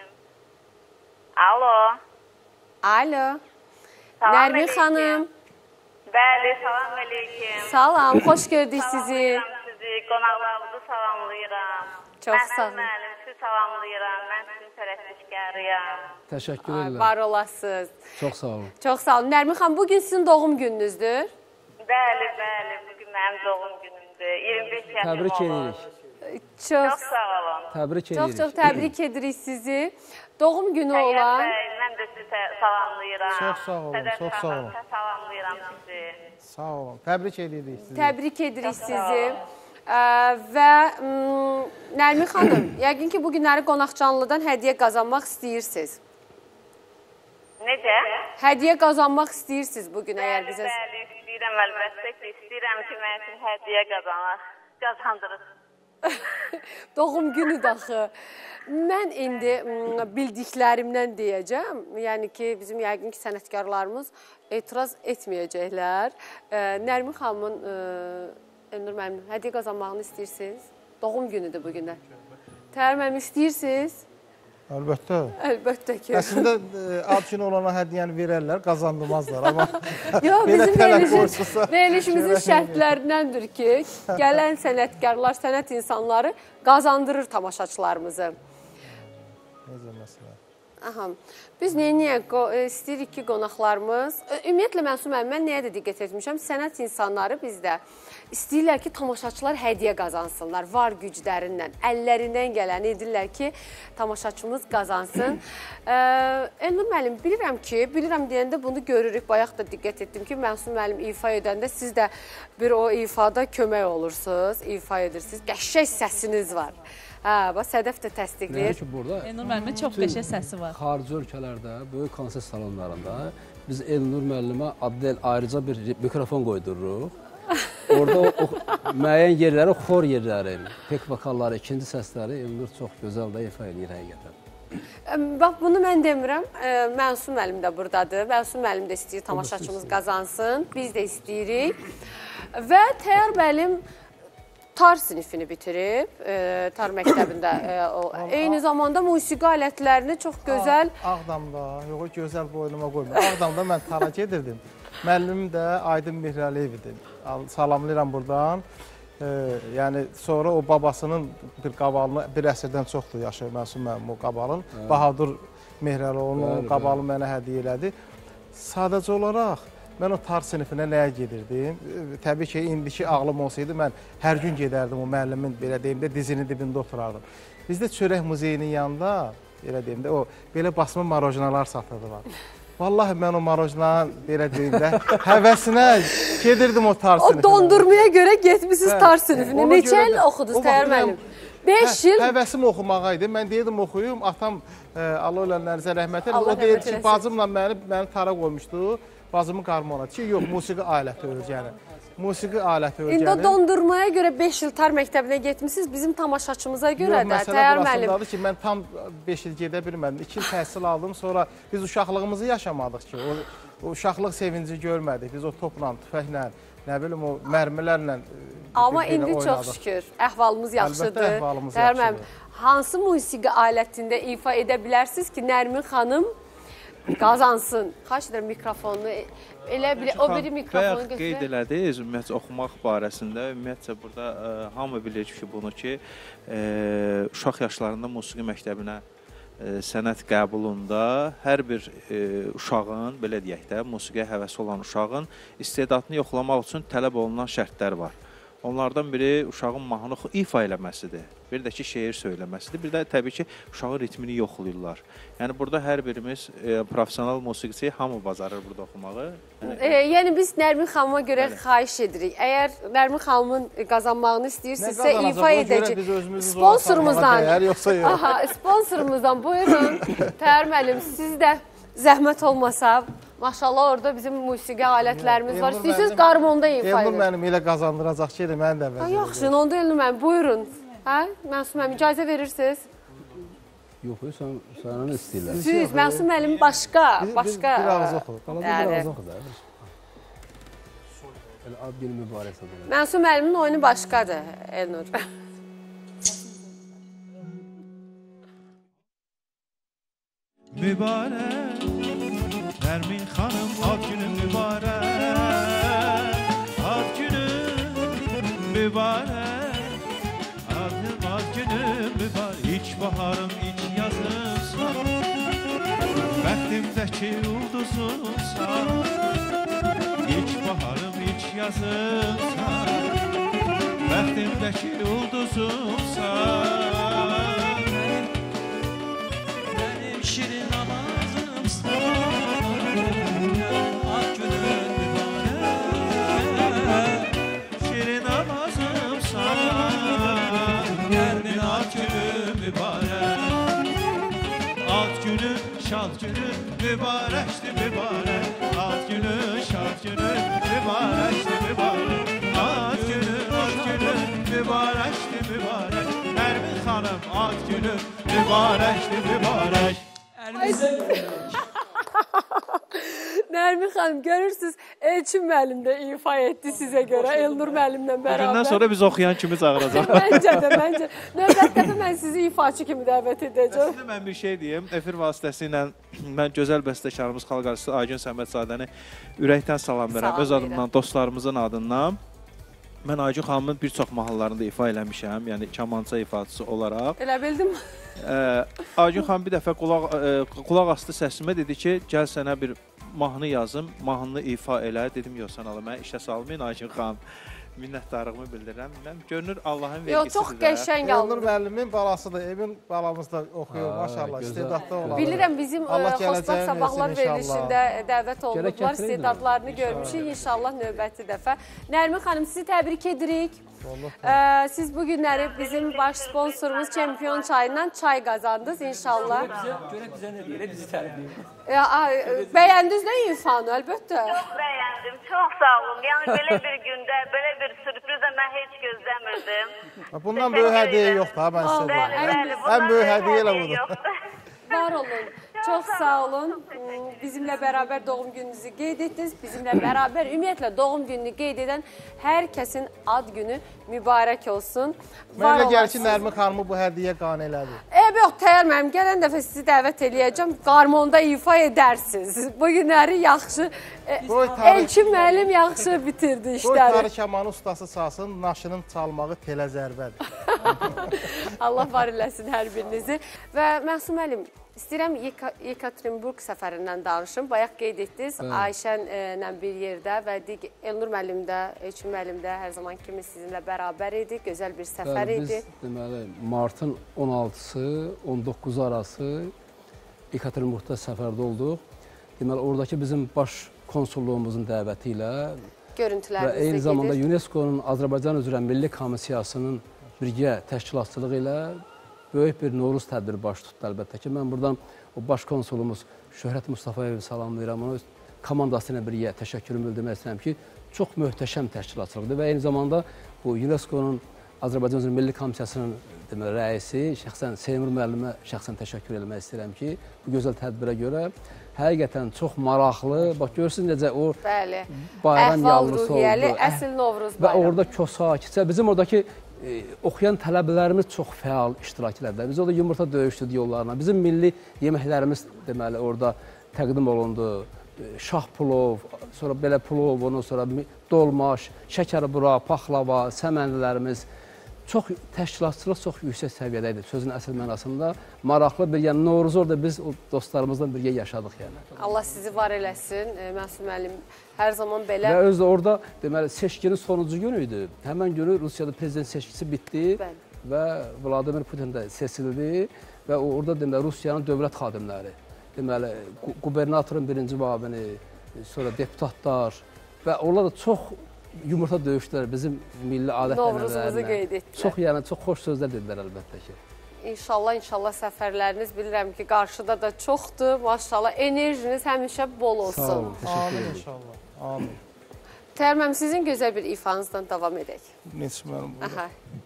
Alo. Alo. Nərmin xanım. Bəli, salam əleykum. Salam, xoş gördük sizi. Qonaqlarınızı salamlayıram. Çox sağ olun. Mən müəllim sizi salamlayıram. Mən sizin pərəstişkarıyam. Təşəkkür edirəm. Var olasınız. Çox sağ olun. Çox sağ olun. Nərmin xanım, bugün sizin doğum gününüzdür. Bəli, bəli. Bugün mənim doğum günümdür. iyirmi beş yaşım olur. Təbrik edirik. Çox, çox sağ olun. Təbrik edirik. Çox, çox təbrik edirik sizi. Doğum günü olan... Mən də sizi salamlayıram. Çox sağ olun, çox sağ olun. Salamlayıram sizi. Sağ olun. Təbrik edirik sizi. Təbrik edirik sizi. Və Nərmin xanım, yəqin ki, bu günləri Qonaqcanlıdan hədiyyə qazanmaq istəyirsiniz. Necə? Hədiyyə qazanmaq istəyirsiniz bu gün əgər bizə... Bəli, bəli, istəyirəm əlbəttə ki, istəyirəm ki, mən üçün hədiyyə qazanaq, qazandırır. Doğum günü daxı. Mən indi bildiklərimdən deyəcəm. Yəni ki, bizim yəqin ki, sənətkarlarımız etiraz etməyəcəklər. Nərmin xanımın, Elnur müəllim, hədiyyə qazanmağını istəyirsiniz? Doğum günüdür bugündə. Təyyar müəllim, istəyirsiniz? Əlbəttə. Əlbəttə ki. Əslində, ad günü olana hədiyyəni verərlər, qazandırmazlar. Amma yox, bizim verilişimizin şərtlərindəndir ki, gələn sənətkarlar, sənət insanları qazandırır tamaşaçılarımızı. Necə məsələ? Aha. Biz nəyə istəyirik ki, qonaqlarımız, ümumiyyətlə Mənsum müəllim, mən nəyə də diqqət etmişəm, sənət insanları bizdə istəyirlər ki, tamaşaçılar hədiyyə qazansınlar, var güclərindən, əllərindən gələni edirlər ki, tamaşaçımız qazansın. Elnur müəllim, bilirəm ki, bilirəm deyəndə bunu görürük, bayaq da diqqət etdim ki, Mənsum müəllim ifa edəndə siz də bir o ifada kömək olursunuz, ifa edirsiniz, qəşəng səsiniz var. Hə, bax, Sədəf də təsdiqləyir. Elnur müəllimin çox qəşəng səsi var. Xarici ölkələrdə, böyük konsert salonlarında biz Elnur müəllimə adlı ayrıca bir mikrofon qoydururuq. Orada o müəyyən yerləri, xor yerləri, pek vokalları, ikinci səsləri Elnur çox gözəl də ifa edir həqiqətən. Bax, bunu mən demirəm, Mənsum müəllim də buradadır. Mənsum müəllim də istəyir tamaşaçımız qazansın, biz də istəyirik. Və Təyyar müəllim tar sinifini bitirib, tar məktəbində. Eyni zamanda musiqi alətlərini çox gözəl... Ağdamda, yox, gözəl boynuma qoyma. Ağdamda mən tara gedirdim. Müəllimim də Aydın Mihrəliyevidir. Salamlayıram buradan. Yəni, sonra o babasının bir qabalını, bir əsrdən çoxdur yaşayır Mənsum müəllim o qabalın. Bahadur Mihrəliyevin o qabalı mənə hədiyyə elədi. Sadəcə olaraq, mən o tar sinifinə nəyə gedirdim? Təbii ki, indiki ağlım olsaydı, mən hər gün gedərdim o müəllimin, belə deyim də, dizinin dibində oturardım. Bizdə Çörək muzeyinin yanında, belə deyim də, o belə basma marojnalar satırdılar. Vallahi mən o marojnanın, belə deyim də, həvəsinə gedirdim o tar sinifinə. O dondurmaya görə getmişsiniz tar sinifinə. Neçə il oxudunuz Təyyar müəllim? beş il Həvəsim oxumağa idi. Mən deyirdim oxuyum. Atam Allah ölənlərinizə rəhmət eləsin. Allah O deyir rəhmət ki, eləsin. bacımla məni məni tara qoymuşdu. Bacımı qarmona. Ki, yox, musiqi aləti öyrənir. Musiqi aləti İndi öyrənir. dondurmaya görə beş il tar məktəbinə getmişsiniz. Bizim tamaşaçımıza görə Yox, də məsələ Təyyar müəllim. burasındadır ki, mən tam beş il gedə bilmədim. İki il təhsil aldım, sonra biz uşaqlığımızı yaşamadıq ki, o, o uşaqlıq sevinci görmədik. Biz o topla, tüfəklə, nə bilim, o mərmilərlə Amma bir-birinə indi çox oynadıq. şükür əhvalımız yaxşıdır. Əlbəttə, əhvalımız Təyyar müəllim, yaxşıdır. hansı musiqi alətində ifa edə bilərsiniz ki, Nərmin xanım qazansın? Xahiş edirəm mikrofonunu, elə bile, o biri mikrofonu Bayaq qeyd götürək. elədiniz, ümumiyyətcə oxumaq barəsində, ümumiyyətcə burada ə, hamı bilir ki, bunu ki, ə, uşaq yaşlarında musiqi məktəbinə ə, sənət qəbulunda hər bir ə, uşağın, belə deyək də, musiqiyə həvəsi olan uşağın istedadını yoxlamaq üçün tələb olunan şərtlər var. Onlardan biri uşağın mahnı ifa eləməsidir. Bir də ki, şeir söyləməsidir. Bir də təbii ki, uşağın ritmini yoxlayırlar. Yəni, burada hər birimiz e, profesional musiqiçi hamı bacarır burada oxumağı. Yəni, E, yəni biz Nərmin xanıma görə xahiş edirik. Əgər Nərmin xanımın qazanmağını istəyirsinizsə ifa edəcək. Sponsorumuzdan, yoxsa yox. aha, sponsorumuzdan buyurun. Təyyar müəllim, siz də zəhmət olmasa, maşallah orada bizim musiqi alətlərimiz var. İstəyirsiniz qarmonda ifa Elnur edin. mənim elə qazandıracaq ki, elə məni də Ha, vəzir. yaxşı, onda Elnur müəllim, buyurun. Hə? Məsum müəllim, icazə verirsiniz? Yox, sən səndən istəyirlər. Siz, Məsum müəllim başqa, başqa. Bir ağız oxu. Qaladan bir ağız oxu da. Elə ad günü mübarək olsun. Məsum müəllimin oyunu başqadır, Elnur. Mübarək, Nərmin xanım ad günü mübarək, ad günü mübarək, adım ad günü mübarək, iç baharım, iç yazımsan, bəxtimdəki ulduzumsan, iç baharım, iç yazımsan, bəxtimdəki ulduzumsan. Şirin namazımsan, ad günün mübarək. Şirin namazımsan, Nərmin ad günün mübarək. Ad günün, şad günün mübarəkdir mübarək. Ad günün, şad günün mübarəkdir mübarək. Ad günün, ad günün mübarəkdir mübarək. Nərmin xanım ad günün mübarəkdir mübarək. Nərmin xanım, görürsünüz, Elçin müəllim də ifa etdi sizə görə, Elnur müəllimlə bərabər. Bugündən sonra biz oxuyan kimi çağıracaq. Məncə də, məncə. Növbət dəfə mən sizi ifaçı kimi dəvət edəcəm. Əslində mən bir şey deyim, efir vasitəsilə mən gözəl bəstəkarımız, xalq artisti Aygün Səmədzadəni ürəkdən salam verəm. Öz adımdan, dostlarımızın adından. Mən Aygün xanımın bir çox mahnılarında ifa eləmişəm, yəni kamança ifaçısı olaraq. Elə bildim. Aygün xanım bir dəfə qulaq, qulaq astı səsimə, dedi ki, gəl sənə bir mahnı yazım, mahnını ifa elə. Dedim, yox, sən Allah, mənə işə salmayın Aygün xanım. Minnətdarlığımı bildirirəm. Görünür Allahın vergisidir. Yox, çox qəşəng Elnur alınır. müəllimin balası da, evin balamız da oxuyur, maşallah, istedadlı olanlar. Bilirəm, bizim Xoşbax Sabahlar verilişində dəvət olunublar, istedadlarını görmüşük. İnşallah növbəti dəfə. Nərmin xanım, sizi təbrik edirik. Siz bu günləri bizim baş sponsorumuz Çempion çayından çay qazandınız inşallah. Görək bizə nə deyir, bizi tərifləyir. Bəyəndiniz də ifanı, əlbəttə. Çox bəyəndim, çox sağ olun. Yəni belə bir gündə, belə bir sürprizə mən heç gözləmirdim. Bundan böyük hədiyyə yoxdur, ha, mən sizə Bəli, bəli. Ən böyük hədiyyə elə budur. Var olun. Çox sağ olun. Bizimlə bərabər doğum gününüzü qeyd etdiniz. Bizimlə bərabər ümumiyyətlə doğum gününü qeyd edən hər kəsin ad günü mübarək olsun. Mən elə gəlir ki, Nərmin xanımı bu hədiyyə qane elədi. Ev yox, Təyyar müəllim, gələn dəfə sizi dəvət eləyəcəm. Qarmonda ifa edərsiniz. Bu günləri yaxşı, Elçin müəllim yaxşı bitirdi Qoy işləri. tarı kamanı ustası çalsın, naşının çalmağı telə zərbədir. Allah var eləsin hər birinizi. Və Məsum müəllim, istəyirəm Yekaterinburg səfərindən danışım. Bayaq qeyd etdiniz, Ayşənlə bir yerdə və Elnur müəllim də, Elçin müəllim də hər zaman kimi sizinlə bərabər idi. Gözəl bir səfər idi. Biz deməli, martın on altısı, on doqquzu arası Yekaterinburgda səfərdə olduq. Deməli, oradakı bizim baş konsulluğumuzun dəvəti ilə və eyni zamanda UNESCO-nun Azərbaycan üzrə Milli Komissiyasının birgə təşkilatçılıq ilə böyük bir Novruz tədbiri baş tutdu əlbəttə ki. Mən buradan o baş konsulumuz Şöhrət Mustafayevi salamlayıram. Onun komandası ilə birgə təşəkkürümü bildirmək istəyirəm ki, çox möhtəşəm təşkilatçılıqdır və eyni zamanda bu UNESCO-nun Azərbaycan üzrə Milli Komissiyasının deməli, rəisi, şəxsən Seymur müəllimə şəxsən təşəkkür etmək istəyirəm ki, bu gözəl tədbirə görə həqiqətən çox maraqlı. Bax, görürsünüz necə o Bəli. bayram Əhval yalnız ruhiyyəli, oldu. əsl Novruz Və bayramı. orada Kosa, Kiçə, bizim oradakı e, oxuyan tələbələrimiz çox fəal iştirak ediblər. Biz orada yumurta döyüşdük yollarına. Bizim milli yeməklərimiz deməli orada təqdim olundu. Şah plov, sonra belə plov, ondan sonra dolmaş, şəkər bura, paxlava, səmənlilərimiz. Çox təşkilatçılıq çox yüksək səviyyədə idi. Sözün əsl mənasında maraqlı bir, yəni Novruz orada biz o dostlarımızla birgə yaşadıq yəni. Allah sizi var eləsin. E, Məsud müəllim hər zaman belə. Və özü də orada deməli seçkinin sonuncu günü idi. Həmin günü Rusiyada prezident seçkisi bitdi. Bəli. Və Vladimir Putin də seçildi və orada deməli Rusiyanın dövlət xadimləri, deməli qubernatorun birinci müavini, sonra deputatlar və onlar da çox yumurta döyüşdülər bizim milli adət Novruzumuzu qeyd etdilər. Çox, yəni çox xoş sözlər dedilər əlbəttə ki. İnşallah, inşallah səfərləriniz bilirəm ki, qarşıda da çoxdur. Maşallah, enerjiniz həmişə bol olsun. Sağ olun, təşəkkür Amin ederim. inşallah. Amin. Tərməm, sizin gözəl bir ifanızdan davam edək. Neçə mənim burada. Aha.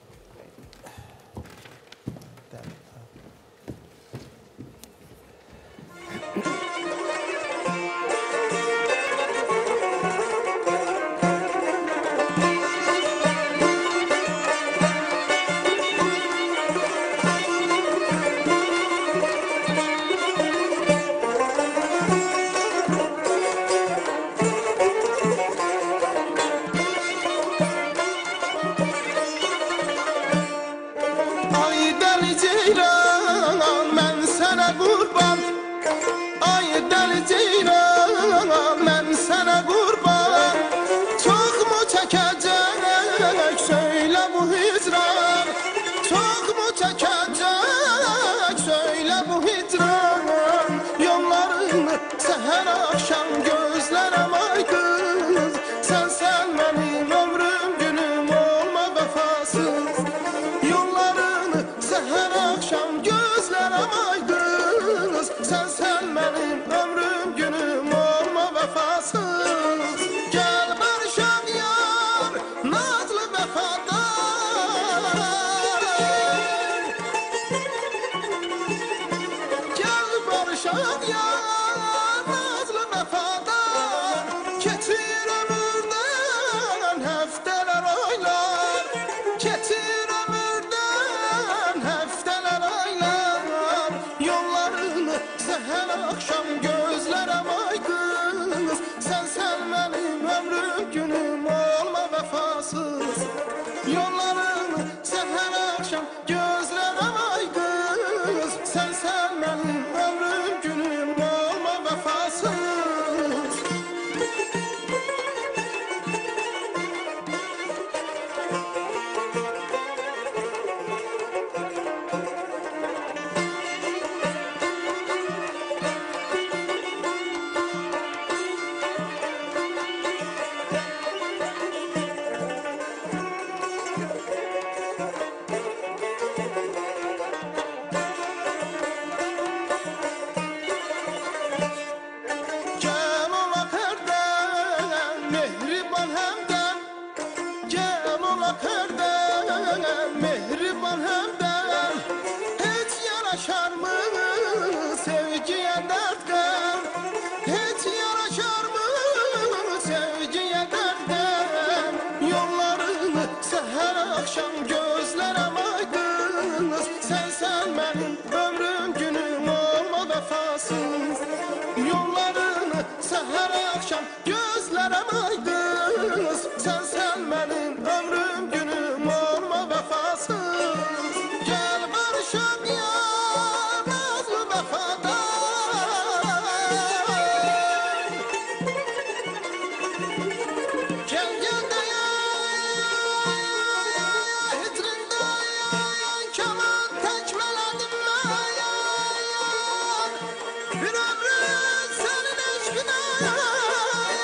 Ay dəli ceyran, mən sənə qurban. Ay dəli ceyran, mən sənə qurban. Çox mu çəkəcək, söylə bu hicran. Çox mu çəkəcək, söylə bu hicran. Yollarını səhər axşam gözlərəm ay qız. Sən sən mənim ömrüm günüm olma vəfasız. Yollarını səhər axşam gözlərəm ay qız. Sən sən mənim ömrüm günüm olma vəfasız. Gəl barışaq yar, nazlı vəfadar. Gəl barışaq yar, nazlı vəfadar. Keçir ömürdən həftələr aylar. Keçir ömürdən həftələr aylar. Yollarını səhər axşam gözlərəm ay qız. Sən sən mənim ömrüm günüm olma vəfasız. Yollarını səhər axşam gözlərəm ay qız. Sən sən mənim ömrüm günüm olma vəfasız. Gel ola perdem, mehriban hemden. Gel ola perdem, mehriban hemden. Hiç yaraşar mı sevgiye dertten? Hiç yaraşar mı sevgiye dertten? Yollarını seher akşam gözlerem aydınız. Sen sen benim ömrüm günüm olma vefasız. Yollarını seher akşam gözlerem aydınız. Sen sen benim ömrüm günüm olma vefasız. Gel barışam ya nazlı vefadar. Gel gel de ya hitrinde keman tekmeledim ben ya. Bir ömrüm senin aşkına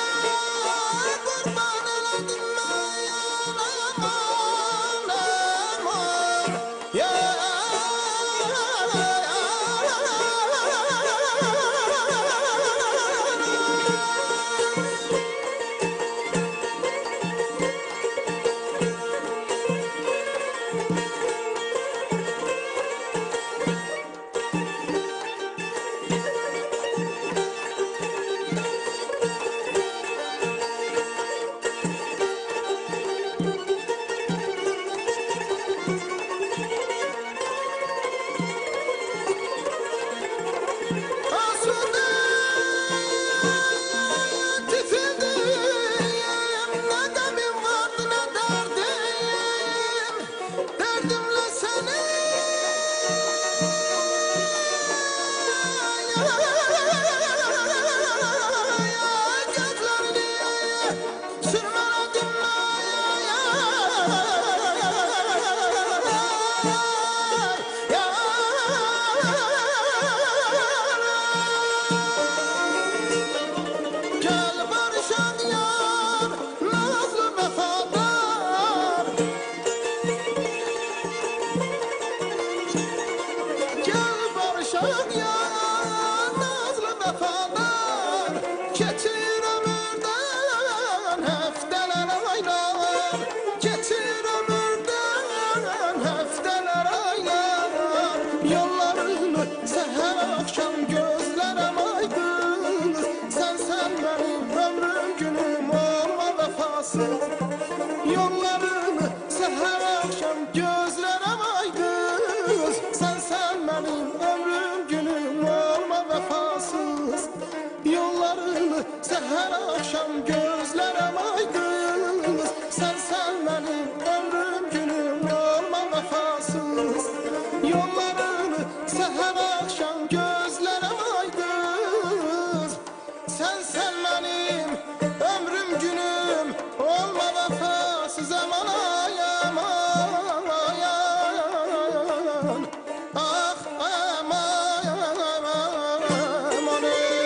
Yollarını seher akşam gözlerem aydız. Sen sen benim ömrüm günüm olma vefasız. Yollarını seher akşam gözlerem aydız. Sen sen benim ömrüm günüm olma vefasız. Yollarını seher akşam gözlerem aydız. Sen sen benim ömrüm günüm olma vefasız. Aman ay aman ay aman. Ah aman aman.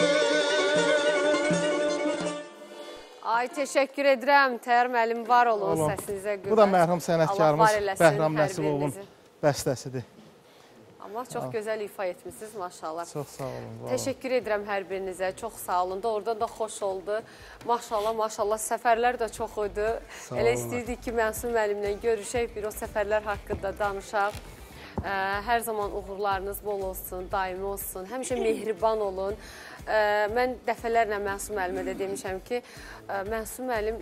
Ay teşekkür edirəm. Təyər müəllim var olun, Olun. səsinizə qüvvət. Bu da mərhum Allah sənətkarımız var eləsin Bəhram hər Nəsibovun birinizi. bəstəsidir. Amma çox gözəl ifa etmişsiniz maşallah. Çox sağ olun. var olun. Təşəkkür edirəm hər birinizə. Çox sağ olun. Doğrudan da xoş oldu. Maşallah, maşallah səfərlər də çox idi. Sağ Elə olun. istəyirdik ki, Mənsum müəllimlə görüşək, bir o səfərlər haqqında danışaq. Ə, Hər zaman uğurlarınız bol olsun, daimi olsun. Həmişə mehriban olun. Ə, Mən dəfələrlə Mənsum müəllimə də demişəm ki, ə, Mənsum müəllim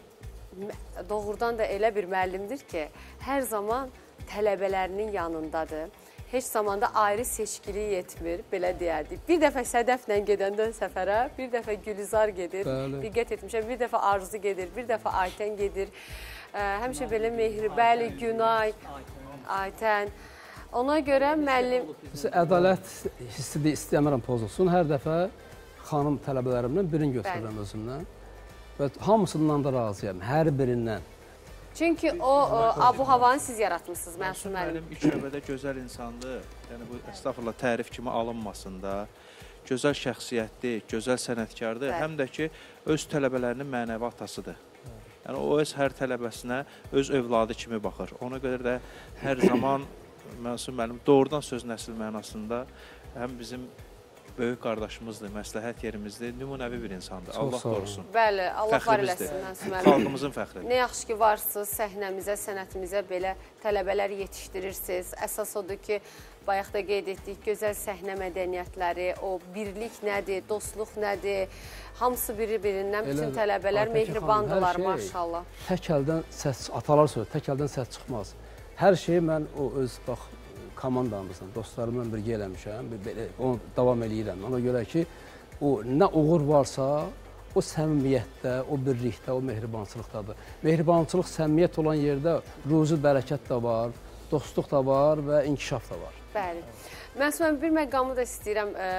mə- doğrudan da elə bir müəllimdir ki, hər zaman tələbələrinin yanındadır. Heç zamanda ayrı seçkilik etmir, belə deyərdik. Bir dəfə Sədəflə gedəndə səfərə, bir dəfə Gülizar gedir, Bəli. diqqət etmişəm, bir dəfə Arzu gedir, bir dəfə Aytən gedir. Ə, Həmişə belə mehri, bəli, Günay, Aytən. Ona görə müəllim... Biz ədalət hissi də istəmirəm pozulsun. Hər dəfə xanım tələbələrimdən birini götürürəm özümdən. Və hamısından da razıyam, hər birindən. Çünki o, o abu-havanı siz yaratmışsınız, Mənsum müəllim. Mənim ilk növbədə gözəl insandır. Yəni bu estağfurullah tərif kimi alınmasın da. Gözəl şəxsiyyətli, gözəl sənətkardır. Bəli. Həm də ki, öz tələbələrinin mənəvi atasıdır. Yəni o öz hər tələbəsinə öz övladı kimi baxır. Ona görə də hər zaman Mənsum müəllim doğrudan söz nəsil mənasında həm bizim böyük qardaşımızdır, məsləhət yerimizdir, nümunəvi bir insandır. Çox Allah sağ olun. qorusun. Bəli, Allah var Fəxrimizdir. eləsin Mənsum müəllim. Xalqımızın fəxridir. Nə yaxşı ki, varsınız, səhnəmizə, sənətimizə belə tələbələr yetişdirirsiniz. Əsas odur ki, bayaq da qeyd etdik, gözəl səhnə mədəniyyətləri, o birlik nədir, dostluq nədir, hamısı biri-birindən, bütün Elə- tələbələr Aytəkin mehribandılar, xanım, hər şey maşallah. Tək əldən səs, atalar söylür, tək əldən səs çıxmaz. Hər şeyi mən o öz, bax, komandamızla, dostlarımla birgə eləmişəm, belə, onu davam eləyirəm. Ona görə ki, o nə uğur varsa, o səmimiyyətdə, o birlikdə, o mehribançılıqdadır. Mehribançılıq, səmimiyyət olan yerdə ruzi bərəkət də var, dostluq da var və inkişaf da var. Bəli. Mənsum müəllim, bir məqamı da istəyirəm. Ə,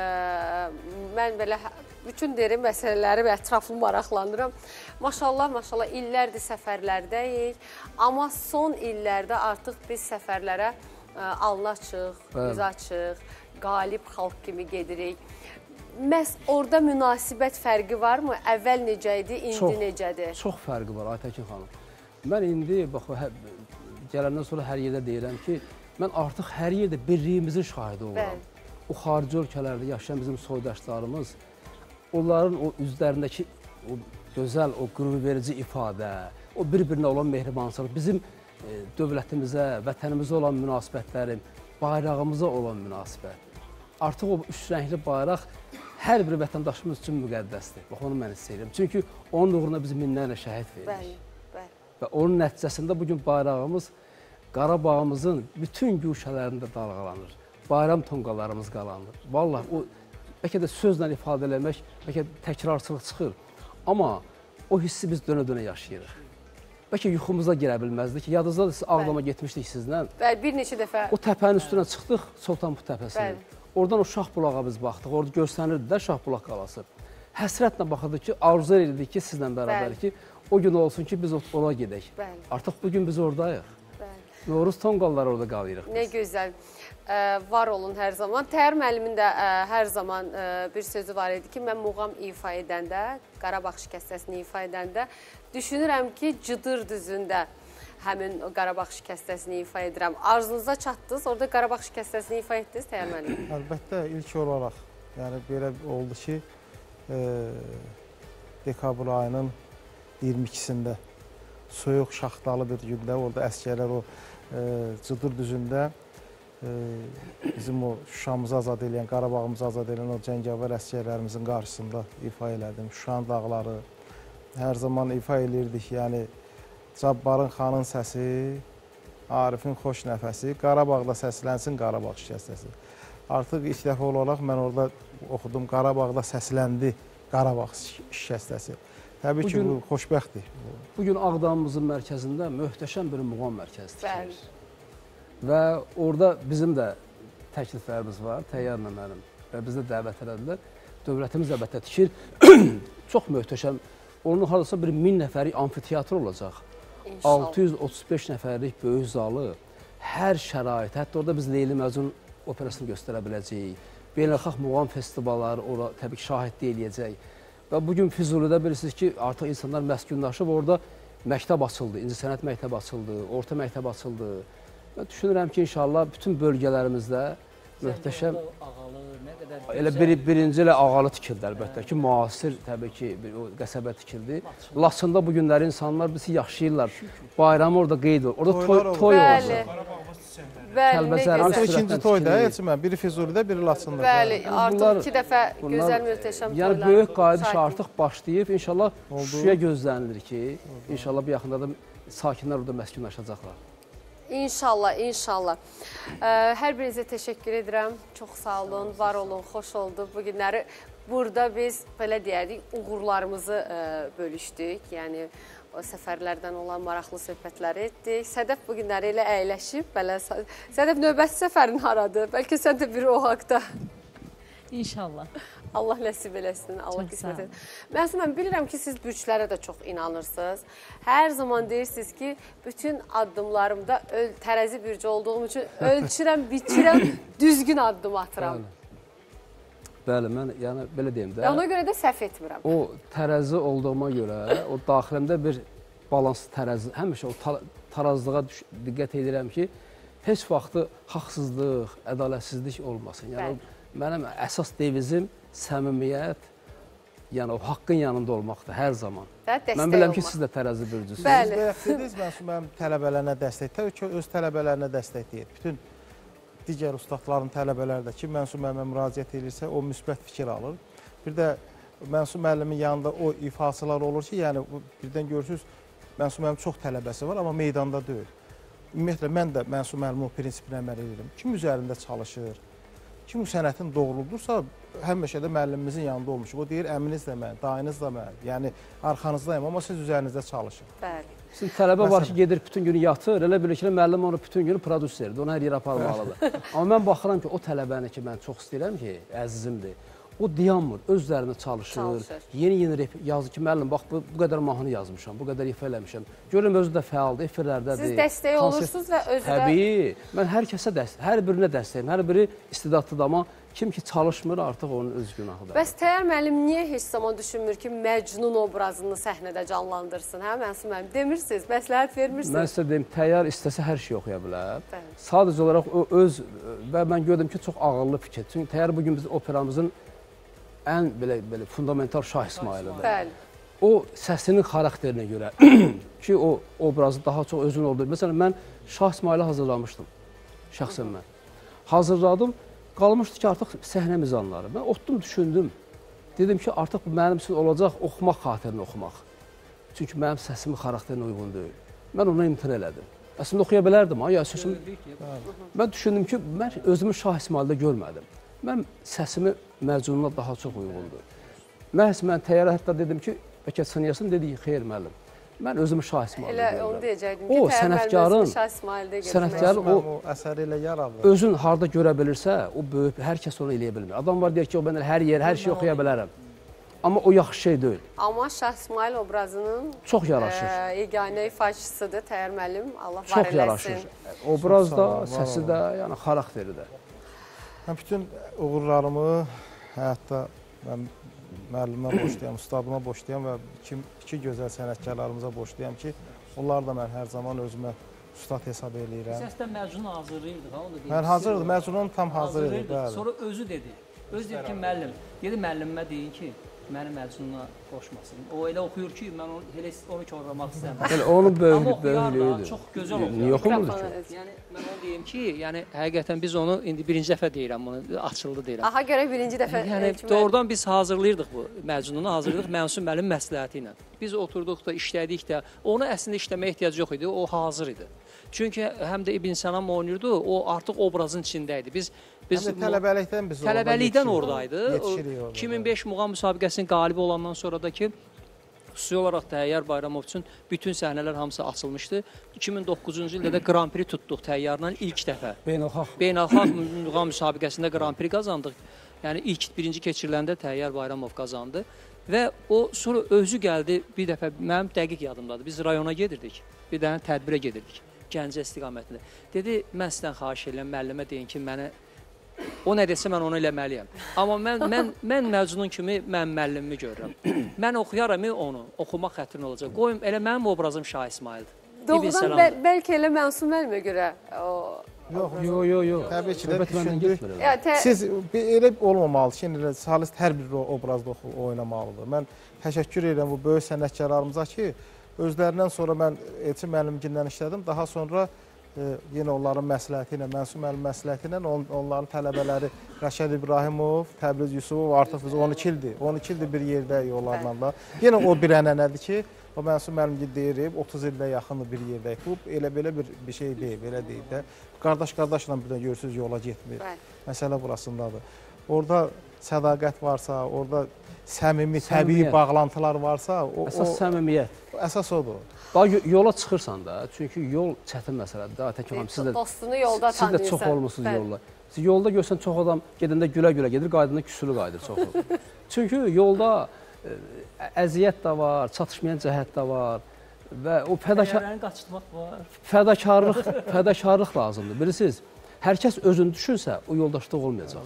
mən belə bütün derin məsələləri və ətraflı maraqlanıram. Maşallah, maşallah illərdir səfərlərdəyik. Amma son illərdə artıq biz səfərlərə ə, alnı açıq, yüz açıq, qalib xalq kimi gedirik. Məhz orada münasibət fərqi varmı? Əvvəl necə idi, indi Çox, necədir? Çox fərqi var Aytəkin xanım. Mən indi, bax, hə, gələndən sonra hər yerdə deyirəm ki, mən artıq hər yerdə birliyimizin şahidi oluram. Bəli. O xarici ölkələrdə yaşayan bizim soydaşlarımız, onların o üzlərindəki o gözəl, o qürurverici ifadə, o bir-birinə olan mehribançılıq, bizim e, dövlətimizə, vətənimizə olan münasibətlərin, bayrağımıza olan münasibət. Artıq o üç rəngli bayraq hər bir vətəndaşımız üçün müqəddəsdir. Bax, onu mən istəyirəm. Çünki onun uğruna biz minlərlə şəhid veririk. Bəli, bəli. Və onun nəticəsində bugün bayrağımız Qarabağımızın bütün güşələrində dalğalanır. Bayram tonqalarımız qalanır. Vallahi o bəlkə də sözlə ifadə eləmək, bəlkə təkrarçılıq çıxır. Amma o hissi biz dönə-dönə yaşayırıq. Bəlkə yuxumuza girə bilməzdik ki, yadınızda da siz Ağdama getmişdik sizlə. Bəli, bir neçə dəfə. O təpənin üstünə çıxdıq, Sultanbut təpəsinə. Bəli. Oradan o Şahbulağa biz baxdıq, orada göstərilirdi də Şahbulaq qalası. Həsrətlə baxırdıq ki, arzu edirdik ki, sizlə bərabər ki, o gün olsun ki, biz ora gedək. Bəli. Artıq bugün biz oradayıq. Bəli. Novruz tonqalları orada qalırıq. Nə gözəl. Ə, var olun hər zaman. Təhər müəllimin də ə, hər zaman ə, bir sözü var idi ki, mən muğam ifa edəndə, Qarabağ şikəstəsini ifa edəndə düşünürəm ki, Cıdır düzündə həmin o Qarabağ şikəstəsini ifa edirəm. Arzunuza çatdınız, orada Qarabağ şikəstəsini ifa etdiniz Təhər müəllim. Əlbəttə, ilk olaraq, yəni belə oldu ki, e, dekabr ayının iyirmi ikisində soyuq şaxtalı bir gündə orada əskərlər o e, Cıdır düzündə e, bizim o Şuşamızı azad edən, Qarabağımızı azad edən o cəngavər əskərlərimizin qarşısında ifa elədim. Şuşanın dağları hər zaman ifa eləyirdik. Yəni Cabbarın xanın səsi, Arifin xoş nəfəsi, Qarabağda səslənsin Qarabağ şikəstəsi. Artıq ilk dəfə olaraq mən orada oxudum, Qarabağda səsləndi Qarabağ şikəstəsi. Təbii ki, bu xoşbəxtdir. Bugün Ağdamımızın mərkəzində möhtəşəm bir muğam mərkəzi tikilir. Bəli. Və orada bizim də təkliflərimiz var, Təyyarla mənim və bizdə dəvət elədilər. Dövlətimiz əlbəttə tikir. Çox möhtəşəm. Onun hardasa bir min nəfərlik amfiteatr olacaq. altı yüz otuz beş nəfərlik böyük zalı, hər şərait, hətta orada biz Leyli Məcnun operasını göstərə biləcəyik. Beynəlxalq muğam festivalları ora təbii ki, şahidlik eləyəcək. Və bugün Füzulidə bilirsiniz ki, artıq insanlar məskunlaşıb, orada məktəb açıldı, incəsənət məktəbi açıldı, orta məktəb açıldı. Mən düşünürəm ki, inşallah bütün bölgələrimizdə möhtəşəm, elə bir, birinci ilə ağalı tikildi əlbəttə ki, müasir təbii ki, o qəsəbə tikildi. Laçında bu günləri insanlar bizi yaşayırlar, bayramı orada qeyd olur, orada toy, toy olacaq. Bəli, nə gözəl. İkinci toyda, Elçimən, biri Füzulidə, biri Laçında. Bəli, artıq iki dəfə gözəl, möhtəşəm toylar. Yəni, böyük qayıdış artıq başlayıb, inşallah Şuşaya gözlənilir ki, inşallah bir yaxında da sakinlər orada məskunlaşacaqlar. İnşallah, inşallah. Hər birinizə təşəkkür edirəm. Çox sağ olun, var olun, xoş oldu. Bu günləri burada biz, belə deyərdik, uğurlarımızı bölüşdük. Yəni, o səfərlərdən olan maraqlı söhbətləri etdik. Sədəf bu günləri ilə əyləşib. Sədəf, növbəti səfərin haradır? Bəlkə sən də biri o haqda. İnşallah. Allah nəsib eləsin, Allah qismət edin. Məsələn, mən bilirəm ki, siz bürclərə də çox inanırsınız. Hər zaman deyirsiniz ki, bütün addımlarımda tərəzi bürcü olduğum üçün ölçürəm, biçirəm, düzgün addım atıram. Bəli, mən yəni belə deyim də. Ona görə də səhv etmirəm. O tərəzi olduğuma görə, o daxilimdə bir balanslı tərəzi, həmişə o tarazlığa diqqət edirəm ki, heç vaxtı haqsızlıq, ədalətsizlik olmasın. Yəni, mənim əsas devizim səmimiyyət, yəni o haqqın yanında olmaqdır hər zaman. Mən biləm ki, siz də tərəzi bürcüsünüz. Bəli. Siz mənim tələbələrinə dəstək, öz tələbələrinə dəstək deyil. Bütün digər ustadların tələbələri də ki, Mənsur müəllimə müraciət edirsə, o müsbət fikir alır. Bir də Mənsur müəllimin yanında o ifasılar olur ki, yəni birdən görürsünüz, Mənsur müəllimin çox tələbəsi var, amma meydanda deyil. Ümumiyyətlə, mən də Mənsur müəllimin o prinsipinə əməl edirəm. Kim üzərində çalışır, kim bu sənətin doğruludursa, həmişə də müəllimimizin yanında olmuşuq. O deyir, əminiz də mən, dayınız da mən, yəni arxanızdayım, amma siz üzərinizdə çalışın. Bəli. Sizin tələbə var ki, gedir bütün günü yatır, elə bilir ki, müəllim onu bütün günü prodüserdir, onu hər yerə aparmalıdır. Amma mən baxıram ki, o tələbəni ki, mən çox istəyirəm ki, əzizimdir. O dayanmır, öz üzərində çalışır, yeni-yeni yazır ki, müəllim, bax, bu, bu qədər mahnı yazmışam, bu qədər ifa eləmişəm. Görürüm, özü də fəaldır, efirlərdədir. Siz dəstək olursunuz və özü də... Təbii, mən hər kəsə dəstək, hər birinə dəstəyim, hər biri istedadlıdır, amma kim ki çalışmır, artıq onun öz günahıdır. Bəs Təyyar müəllim niyə heç zaman düşünmür ki, Məcnun obrazını səhnədə canlandırsın, hə, Mənsur müəllim? Demirsiniz, məsləhət vermirsiniz. Mən sizə deyim, Təyyar istəsə hər şey oxuya bilər. Sadəcə olaraq o öz, və mən gördüm ki, çox ağıllı fikir. Çünki Təyyar bugün bizim operamızın ən belə, belə fundamental Şah İsmayılıdır. Bəli. O səsinin xarakterinə görə ki, o obrazı daha çox özün oldu. Məsələn, mən Şah İsmayılı hazırlamışdım, şəxsən mən. Hazırladım, qalmışdı ki, artıq səhnə mizanları. Mən otdum, düşündüm. Dedim ki, artıq bu mənim üçün olacaq oxumaq xatirini oxumaq. Çünki mənim səsimin xarakterinə uyğun deyil. Mən ona imtina elədim. Əslində oxuya bilərdim, ha, ya səsim... Mən düşündüm ki, mən özümü Şah İsmayılıda görmədim. Mən səsimi Məcnunla daha çox uyğundur. Məhz mən Təyyara hətta dedim ki, bəlkə sınıyasın, dedi ki, xeyr müəllim. Mən özümü Şah İsmayılda görürəm. Elə onu deyəcəkdim ki, Təyyar müəllim özümü Şah İsmayılda görürəm. Sənətkarın o əsəri ilə yaradır. Özün harada görə bilirsə, o böyük, hər kəs onu eləyə bilmir. Adam var deyək ki, o mən hər yer, hər şey oxuya bilərəm. Amma o yaxşı şey deyil. Amma Şah İsmayıl obrazının çox yaraşır. Yeganə ifaçısıdır Təyyar müəllim. Allah var eləsin. Çox yaraşır. Obraz da, səsi də, yəni xarakteri də. Mən bütün uğurlarımı həyatda mən müəllimə boşlayam, ustadıma boşlayam və iki, iki gözəl sənətkarlarımıza boşlayam ki, onlar da mən hər zaman özümə ustad hesab eləyirəm. Səsdə Məcnun hazırlayırdıq, onu da deyim. Mən hazırdım, Məcnunun tam hazır idi. Sonra özü dedi, özü dedi ki, müəllim, dedi müəllimə deyin ki, məni Məcnuna qoşmasın. O elə oxuyur ki, mən onu, elə onu korlamaq istəmirəm. Yəni onun Amma böyüklü oxuyar da, böyüklüyüdür. çox gözəl oxuyur. Niyə oxumurdu ki? Yəni mən onu deyim ki, yəni həqiqətən biz onu indi birinci dəfə deyirəm bunu, açıldı deyirəm. Aha görək birinci dəfə. Yəni doğrudan biz hazırlayırdıq bu Məcnunu, hazırlayırdıq Mənsum müəllim məsləhəti ilə. Biz oturduq da, işlədik də, onu əslində işləməyə ehtiyac yox idi, o hazır idi. Çünki həm də İbn Sənam oynayırdı, o artıq obrazın içində idi. Biz biz Həm də tələbəlikdən biz tələbəlikdən oradaydı. Yetişirik orada. iki min beş muğam müsabiqəsinin qalibi olandan sonra da ki, xüsusi olaraq Təyyar Bayramov üçün bütün səhnələr hamısı açılmışdı. iki min doqquzuncu ildə də Grand Prix tutduq Təyyarla ilk dəfə. Beynəlxalq Beynəlxalq muğam müsabiqəsində Grand Prix qazandıq. Yəni ilk birinci keçiriləndə Təyyar Bayramov qazandı. Və o sonra özü gəldi bir dəfə, mənim dəqiq yadımdadır. Biz rayona gedirdik, bir dənə tədbirə gedirdik. Gəncə istiqamətində. Dedi, mən sizdən xahiş edirəm, müəllimə deyin ki, mənə o nə desə mən onu eləməliyəm. Amma mən mən mən Məcnun kimi mən müəllimimi görürəm. Mən oxuyaram onu, oxumaq xətrinə olacaq. Qoyum elə mənim obrazım Şah İsmaildir. Doğrudan bəl bəlkə elə Mənsum müəllimə görə o Yox, yox, yox, yox. Təbii ki də Söhbət düşündük. Ya, tə- Siz elə olmamalı ki, elə solist hər bir obrazda oynamalıdır. Mən təşəkkür edirəm bu böyük sənətkarlarımıza ki, özlərindən sonra mən Elçin müəllimgindən işlədim. Daha sonra e, yenə onların məsləhəti ilə, Mənsum müəllim məsləhəti ilə on, onların tələbələri Rəşad İbrahimov, Təbriz Yusufov artıq biz on iki ildir. on iki ildir bir yerdəyik onlarla da. Yenə o bir ənənədir ki, o Mənsum müəllim deyirib otuz ildə yaxındır bir yerdəyik. Bu elə belə bir bir şey deyil, belə deyil də. Qardaş-qardaşla birdən görürsüz yola getmir. Məsələ burasındadır. Orada sədaqət varsa, orada səmimi, təbii bağlantılar varsa, o əsas səmimiyyət. Əsas odur. Bax yola çıxırsan da, çünki yol çətin məsələdir. Daha tək olam siz də dostunu yolda siz də çox olmusunuz yolda. Siz yolda görsən çox adam gedəndə gülə-gülə gedir, qaydında küsülü qayıdır çoxu. Çünki yolda ə, əziyyət də var, çatışmayan cəhət də var və o fədakar qaçırmaq var. Fədakarlıq, fədakarlıq lazımdır. Bilirsiniz, hər kəs özünü düşünsə, o yoldaşlıq olmayacaq.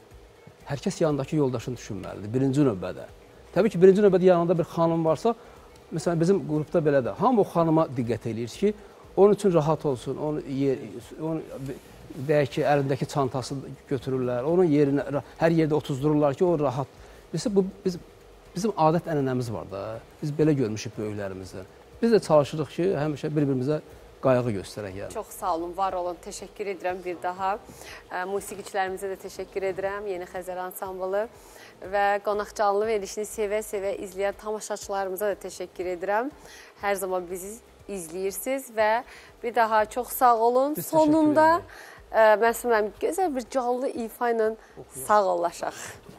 Hər kəs yanındakı yoldaşını düşünməlidir, birinci növbədə. Təbii ki, birinci növbədə yanında bir xanım varsa, məsələn, bizim qrupda belədir, hamı o xanıma diqqət edir ki, onun üçün rahat olsun, onu, yer, onu deyək ki, əlindəki çantası götürürlər, onun yerinə, hər yerdə otuzdururlar ki, o rahat. Mesela, bu, biz, bizim adət ənənəmiz var da, biz belə görmüşük böyüklərimizdən. Biz də çalışırıq ki, həmişə bir-birimizə qayğı göstərək. Yəni. Çox sağ olun, var olun. Təşəkkür edirəm bir daha. Musiqiçilərimizə də təşəkkür edirəm. Yeni Xəzər ansamblı və qonaq canlı verilişini sevə-sevə izləyən tamaşaçılarımıza da təşəkkür edirəm. Hər zaman bizi izləyirsiniz və bir daha çox sağ olun. Biz sonunda Mənsum gözəl bir canlı ifa ilə sağollaşaq.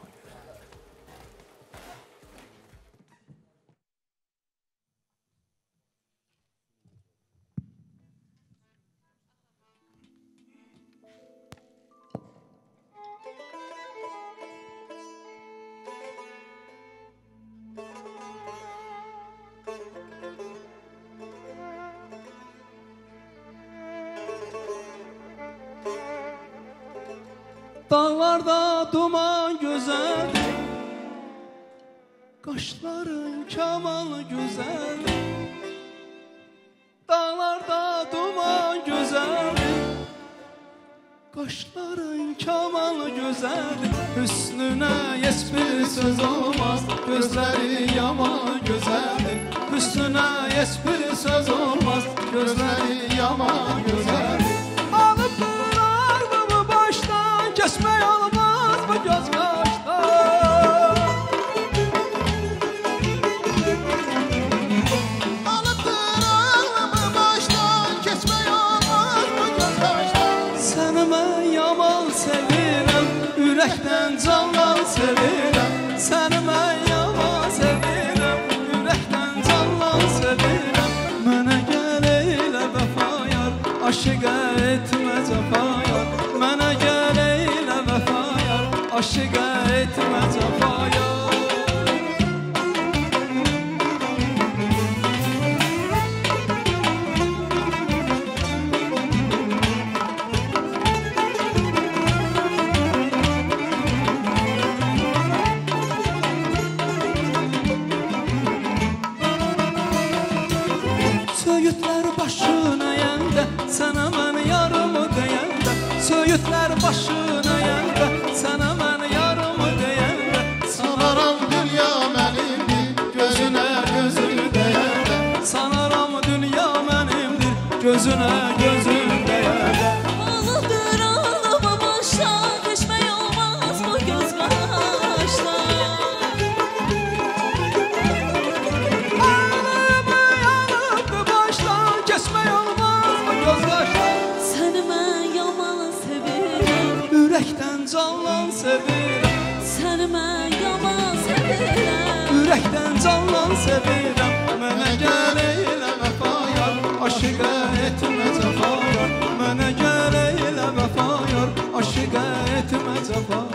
Dağlarda duman gözəl, qaşların kamalı gözəl. Dağlarda duman gözəl, qaşların kamalı gözəl. Hüsnünə heç bir söz olmaz, gözləri yaman gözəldir. Hüsnünə heç bir söz olmaz, gözləri yaman gözəldir. Alıp bırakmamı baştan, kesmək olmaz bu göz qaşdan. Alıp bırakmamı baştan, kesmək olmaz bu göz qaşdan. Səni mən yaman sevirəm, ürəkdən candan sevirəm. Səni mən yaman sevirəm, ürəkdən candan sevirəm. Mənə gəl eylə vəfa yar, aşıqa etmə cəfa yar. Mənə gəl eylə vəfa yar, aşıqa etmə cəfa yar. Söğütlər başına yəndə, sənə mən yarımı deyəndə. Söğütlər başına yəndə, sənə mən yarımı deyəndə. candan sevirəm. Səni mən yaman sevirəm. Ürəkdən candan sevirəm. Mənə gəl elə vəfa yar, aşıqə etmə cəfa yar. Mənə gəl elə vəfa yar, aşıqə etmə cəfa.